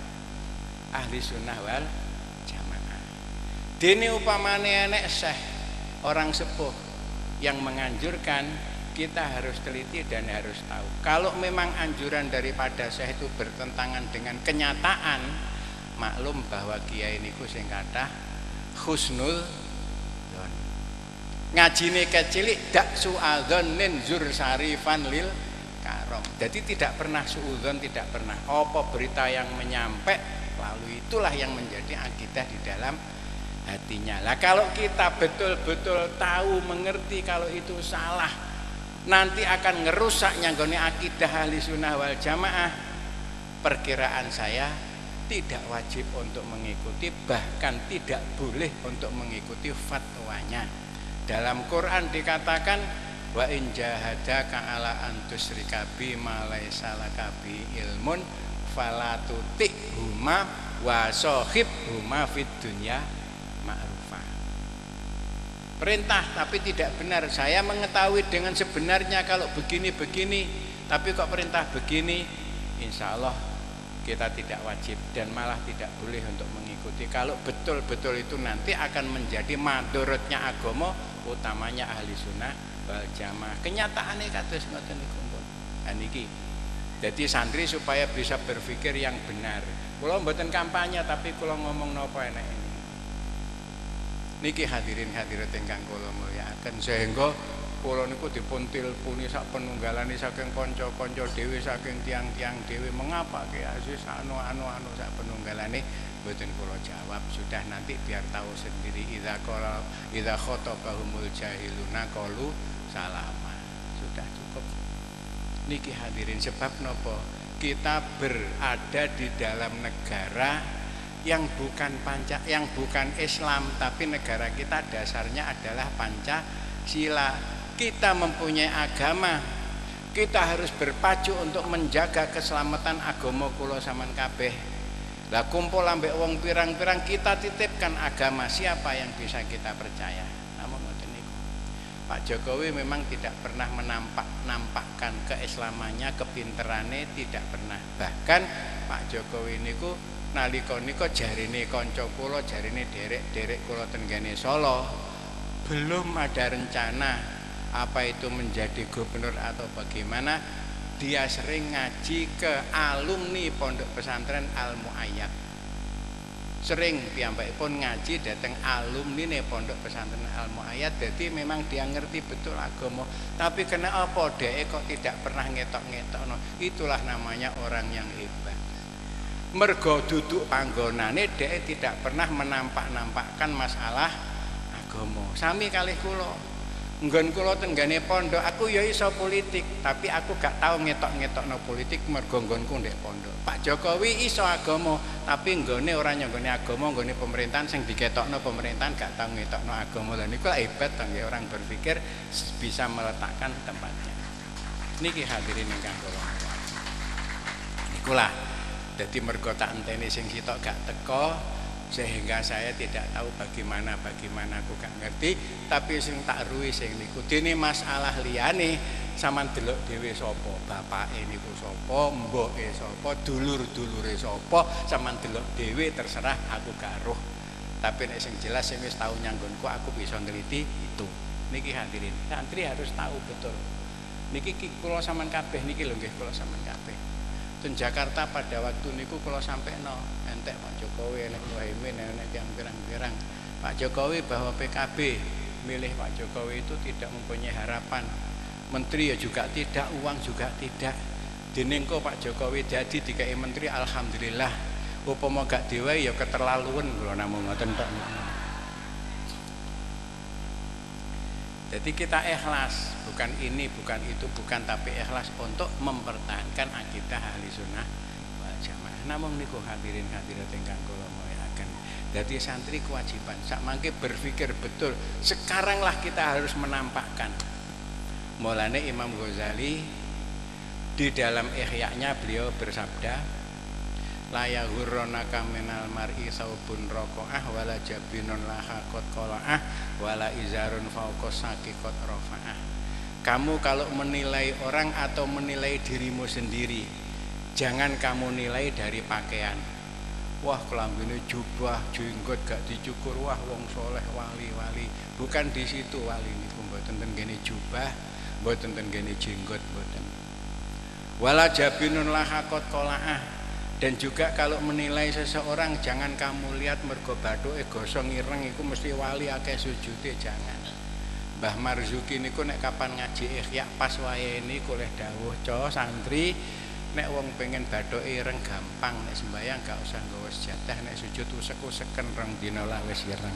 ahli sunnah wal jamaah. Dene upamane enek syekh orang sepuh yang menganjurkan, kita harus teliti dan harus tahu. Kalau memang anjuran daripada syekh itu bertentangan dengan kenyataan, maklum bahwa kiai niku sing kathah husnul dzon. Ngajine kecilik dak suadzon zur sarifan lil karom. Jadi tidak pernah suudzon, tidak pernah. Apa berita yang menyampai lalu itulah yang menjadi akidah di dalam hatinya. Lah kalau kita betul-betul tahu mengerti kalau itu salah, nanti akan ngerusak nyanggone akidah ahli sunnah wal jamaah, perkiraan saya tidak wajib untuk mengikuti, bahkan tidak boleh untuk mengikuti fatwanya. Dalam Quran dikatakan wa in jahadaka ala an tusyrika bi ma laisa laka bi ilmun fala tutihuma wa shahibhuma fid dunya ma'rufah. Perintah tapi tidak benar. Saya mengetahui dengan sebenarnya kalau begini-begini, tapi kok perintah begini, insya Allah kita tidak wajib dan malah tidak boleh untuk mengikuti. Kalau betul-betul itu nanti akan menjadi madorotnya agama, utamanya ahli sunnah wal jamaah. Kenyataannya kados ngoten niku. Nah niki. Jadi santri supaya bisa berpikir yang benar. Kula mboten kampanye tapi kula ngomong napa enek ini. Niki hadirin hadirat ingkang kula mulyakaken, sehingga kula niku dipun tilpuni sak penunggalane saking kanca-kanca dhewe, saking tiang-tiang dhewe, mengapa Ki Aziz anu anu anu sak penunggalane mboten kula jawab. Sudah nanti biar tahu sendiri. Idza qala idza khatabahumul jahiluna qalu salama. Sudah cukup. Niki hadirin, sebab napa? Kita berada di dalam negara yang bukan panca, yang bukan Islam, tapi negara kita dasarnya adalah Pancasila. Kita mempunyai agama, kita harus berpacu untuk menjaga keselamatan agama kula saman kabeh. Lah kumpul ambek wong pirang-pirang, kita titipkan agama, siapa yang bisa kita percaya? Namun ngoten niku. Pak Jokowi memang tidak pernah menampak nampakkan keislamannya, kepinterane tidak pernah. Bahkan Pak Jokowi niku nalika nika jarine kanca kula, jarine derek-derek kula tenggene Solo, belum ada rencana apa itu menjadi gubernur atau bagaimana. Dia sering ngaji ke alumni pondok pesantren Al Muayyad. Sering piyambakipun ngaji dateng alumni ne pondok pesantren Al Muayyad. Jadi memang dia ngerti betul agama. Tapi kena apa dhek kok tidak pernah ngetok-ngetokno. Itulah namanya orang yang hebat. Mergo duduk panggonane dhek tidak pernah menampak-nampakkan masalah agama. Sami kalih kula. Nggon kula tenggane pondok aku ya iso politik, tapi aku gak tau ngetok-ngetokno politik mergo nggonku ndek pondok. Pak Jokowi iso agama, tapi nggone ora nyanggone agama, nggone pemerintahan sing diketokno pemerintahan gak tau ngetokno agama. Lah niku hebat to nggih orang berpikir bisa meletakkan tempatnya. Niki hadirin ingkang kula hormati. Niku lah dadi mergo tak enteni sing sitok gak teko sehingga saya tidak tahu bagaimana bagaimana aku gak ngerti, tapi sing tak ruwi sing niku dene masalah liyane sampean delok dhewe sapa bapake niku sapa, mboke sapa, dulur-dulure sapa, sampean delok dhewe terserah, aku gak roh. Tapi nek sing jelas sing wis tau nyanggonku aku bisa ngeliti itu. Niki hadirin, santri harus tahu betul. Niki kula sampean kabeh niki lho nggih kula sampean kabeh. Ten Jakarta pada waktu niku kalau sampai no entek Pak Jokowi, enek Muhaimin, enek yang pirang-pirang. Pak Jokowi bahwa P K B milih Pak Jokowi itu tidak mempunyai harapan. Menteri ya juga tidak, uang juga tidak. Dinengko Pak Jokowi jadi dikai menteri, alhamdulillah. Upama gak diwehi ya keterlaluan kula namung ngoten tok. Jadi kita ikhlas, bukan ini, bukan itu, bukan, tapi ikhlas untuk mempertahankan akidah ahli sunnah wal jamaah. Namun niku hadirin hadirat ingkang kula muliaken. Jadi santri kewajiban sak mangke berpikir betul. Sekaranglah kita harus menampakkan. Mulane Imam Ghazali di dalam Ihya-nya beliau bersabda, la yaghurrunaka minal mar'i saubun raqa'ah wala jabinun laha qad qala'ah wala izarun fauqa saqiqat rafa'ah. Kamu kalau menilai orang atau menilai dirimu sendiri, jangan kamu nilai dari pakaian. Wah kelambine jubah, jenggot gak dicukur, wah wong soleh wali-wali. Bukan di situ wali niku, mboten ten gene jubah, mboten ten gene jenggot, mboten. Wala jabinun laha qad qala'ah. Dan juga kalau menilai seseorang jangan kamu lihat mergo bathuke gosong ireng iku mesti wali akeh sujude, jangan. Mbah Marzuki niku nek kapan ngaji Ihya pas wae niku oleh dawuh, "Co santri, nek wong pengen bathuke ireng gampang, nek sembayang gak usah nggawa sejadah, nek sujud usek-useken rong dina lah wis ireng."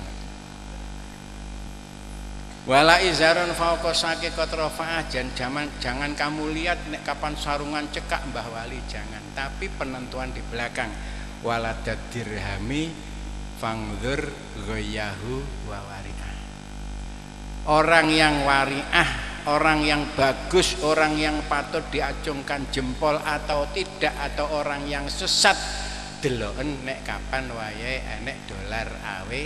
Wala izarun fauqa saqiqat rafa'ah, jangan jangan kamu lihat nek kapan sarungan cekak mbah wali, jangan. Tapi penentuan di belakang. Wala dirhami fangdzur ghayahu wa wari'ah. Orang yang wari'ah, orang yang bagus, orang yang patut diacungkan jempol atau tidak, atau orang yang sesat, deloken nek kapan wayahe enek dolar awe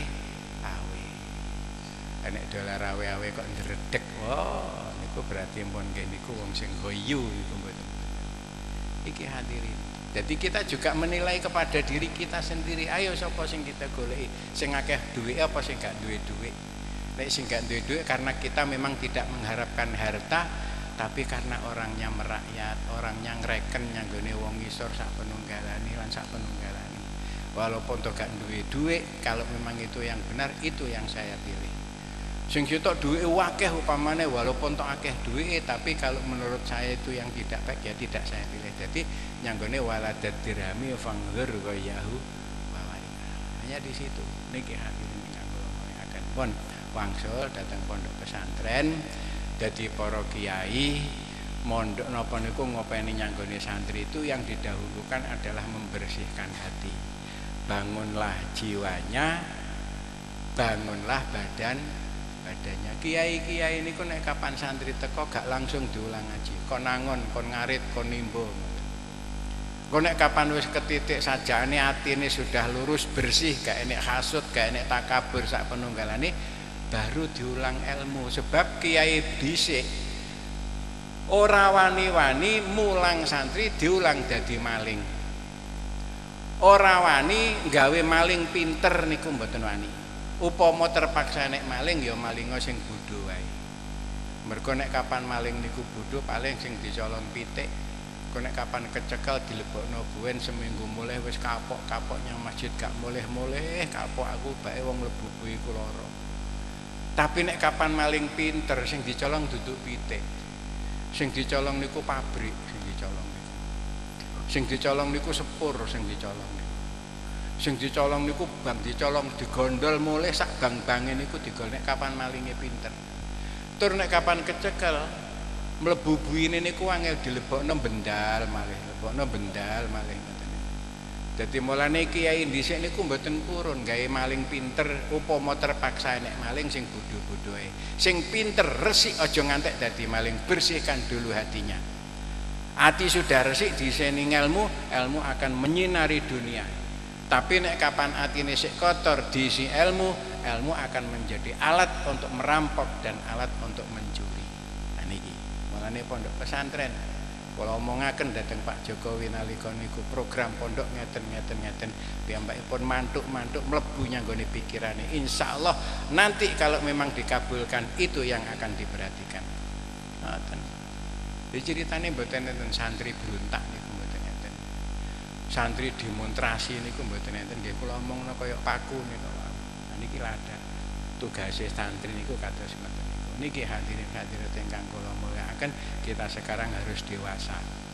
enek dolar awe-awe kok ndredeg. Wah, niku berarti pun nggih niku wong sing goyu niku mboten. Iki hadirin. Jadi kita juga menilai kepada diri kita sendiri. Ayo sapa sing kita goleki? Sing akeh duwe apa sing gak duwe duwe? Nek sing gak duwe duwe karena kita memang tidak mengharapkan harta, tapi karena orangnya merakyat, orangnya ngreken nyanggone wong ngisor sak penunggalane lan sak penunggalane. Walaupun to gak duwe duwe, kalau memang itu yang benar, itu yang saya pilih. Sing sitok duwe akeh upamane walaupun tok akeh duwe, tapi kalau menurut saya itu yang tidak baik ya tidak saya pilih. Jadi nyanggone waladat dirhami fangdzur ghayahu wa wari'ah. Hanya di situ. Niki hadirin ingkang kula muliaken. Pun wangsul dateng pondok pesantren, dadi para kiai mondok napa niku ngopeni nyanggone santri itu yang didahulukan adalah membersihkan hati. Bangunlah jiwanya, bangunlah badan badannya. Kiai-kiai niku nek kapan santri teko gak langsung diulang ngaji. Kon nangon, kon ngarit, kon nimbo. Kon nek kapan wis ketitik sajane atine sudah lurus bersih, gak enek hasud, gak enek takabur sak penunggalane, baru diulang ilmu. Sebab kiai dhisik ora wani-wani mulang santri diulang dadi maling. Ora wani gawe maling pinter niku mboten wani. Upama terpaksa nek maling ya malinga sing bodho wae. Mergo nek kapan maling niku bodho paling sing dicolong pitik. Kok nek kapan kecekel dilebokno buwen seminggu mulih wis kapok-kapok nyang masjid gak mulih-mulih, kapok aku bae wong mlebu kuwi ku lara. Tapi nek kapan maling pinter sing dicolong duduk pitik. Sing dicolong niku pabrik, sing dicolong niku. Sing dicolong niku sepur sing dicolong. Sing dicolong niku bang dicolong digondol mulih sak bang-bange niku digol nek kapan malinge pinter. tur nek kapan kecekel mlebu buine niku angel dilebokno bendal malih lebokno bendal malih ngoten. Dadi mulane kiai dhisik niku mboten purun gawe maling pinter upama terpaksa nek maling sing bodho-bodhoe. Sing pinter resik aja ngantek dadi maling, bersihkan dulu hatinya. Hati sudah resik diseni ilmu, ilmu akan menyinari dunia. Tapi nek kapan atine sik kotor diisi ilmu, ilmu akan menjadi alat untuk merampok dan alat untuk mencuri. Nah niki, mulane pondok pesantren kula omongaken dhateng Pak Jokowi nalika niku program pondok ngeten-ngeten ngeten piyambakipun mantuk-mantuk mlebu nyanggone pikirane. Insyaallah nanti kalau memang dikabulkan itu yang akan diperhatikan. Ngoten. Iki ceritane mboten enten santri beruntak niku mboten enten. Santri demonstrasi niku mboten enten nggih kula omongno kaya paku niku. Nah niki lada. Tugase santri niku kados ngoten niku. Niki hadirin hadirat ingkang kula mulyakaken, kita sekarang harus dewasa.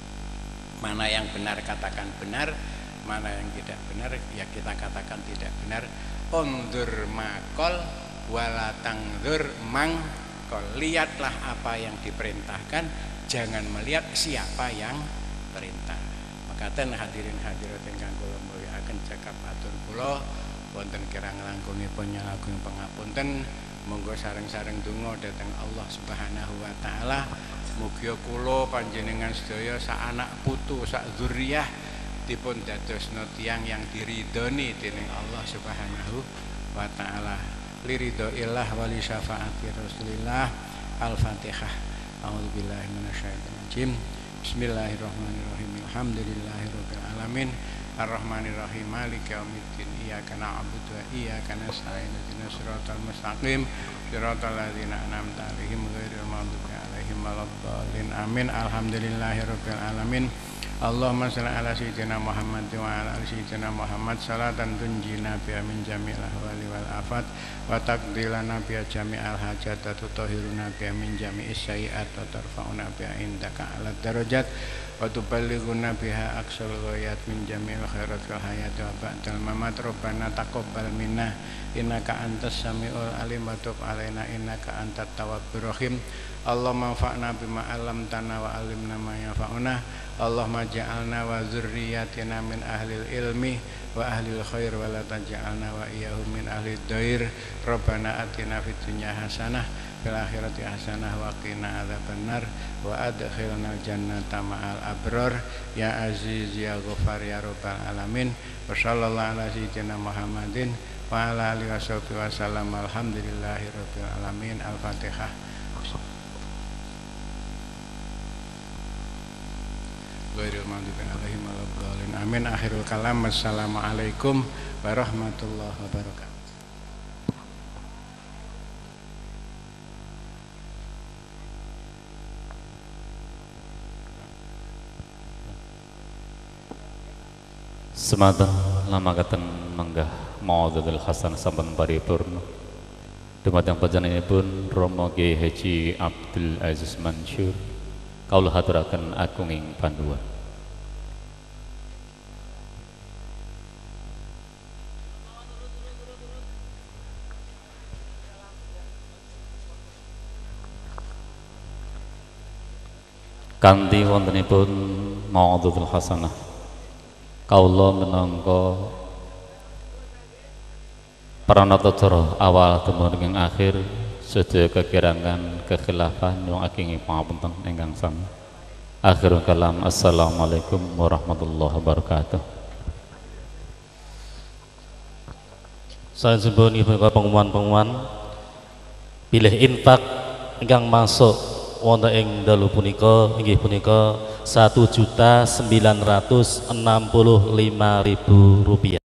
Mana yang benar katakan benar, mana yang tidak benar ya kita katakan tidak benar. Undur makol wala tangdur mangkol. Lihatlah apa yang diperintahkan, jangan melihat siapa yang perintah. Makaten hadirin hadirat ingkang kula mulyakaken cekap atur kula wonten kirang langkungipun nyalagung pangapunten. Monggo sareng-sareng donga dhateng Allah Subhanahu wa taala. Mugia kula panjenengan sedaya sak anak putu sak dzurriyyah dipun dadosna tiyang yang diridhoni dening Allah Subhanahu wa taala. Liridhoillah wa li syafaati Rasulillah. Al-Fatihah. A'udzubillahi minasyaitonir rajim. Bismillahirrahmanirrahim. Alhamdulillahirabbil alamin. Ar-Rahmanir-Rahim. Maliki yaumiddin. Iyyaka na'budu wa iyyaka nasta'in. Ihdinas siratal mustaqim. Siratal ladzina an'amta 'alaihim ghairil maghdubi 'alaihim waladdallin. Amin. Alhamdulillahirabbil alamin. Allahumma shalli ala sayyidina Muhammad wa ala ali sayyidina Muhammad salatan tunjina biha min jami'il ahwali wal afat wa taqdilana biha jami'al hajat wa tutahhiruna biha min jami'is sayyi'at wa tarfa'una biha indaka 'alad darajat wa tuballighuna biha aqsal ghayat min jami'il khairat wal hayat wa ba'dal mamat. Rabbana taqabbal minna innaka antas samiul alim wa tub alaina innaka antat tawwabur rahim. Allahumma anfa'na bima 'allamtana wa 'allimna ma yanfa'una. Allahumma ja'alna wa dzurriyyatina min ahlil ilmi wa ahlil khair wa la taj'alna wa iyyahum min ahlid dhair. Rabbana atina fid dunya hasanah fil akhirati hasanah wa qina adzabannar wa adkhilnal jannata ma'al abrar ya aziz ya ghafar ya rabbal alamin. Wa sallallahu ala sayyidina Muhammadin wa ala alihi washabihi wasallam. Alhamdulillahirabbil alamin. Al-Fatihah. Ghairil maghdubi 'alaihim waladdallin. Amin. Akhirul kalam. Wassalamualaikum warahmatullahi wabarakatuh. Semanten lamakaken menggah Maududul Hasan sampun paripurna. Dumateng panjenenganipun Rama Kyai Haji Abdul Aziz Mansur kawula haturaken agunging panduan. Kanthi wontenipun Maududul Hasanah kawula minangka pranatacara awal dumateng akhir sedaya kekirangan kekhilafan yang aking pangapunten ingkang sami. Akhirul kalam. Assalamualaikum warahmatullahi wabarakatuh. Sanesipun ibu pengumuman-pengumuman bilih infak ingkang masuk wonten ing dalu punika inggih punika satu juta sembilan ratus enam puluh lima ribu rupiah.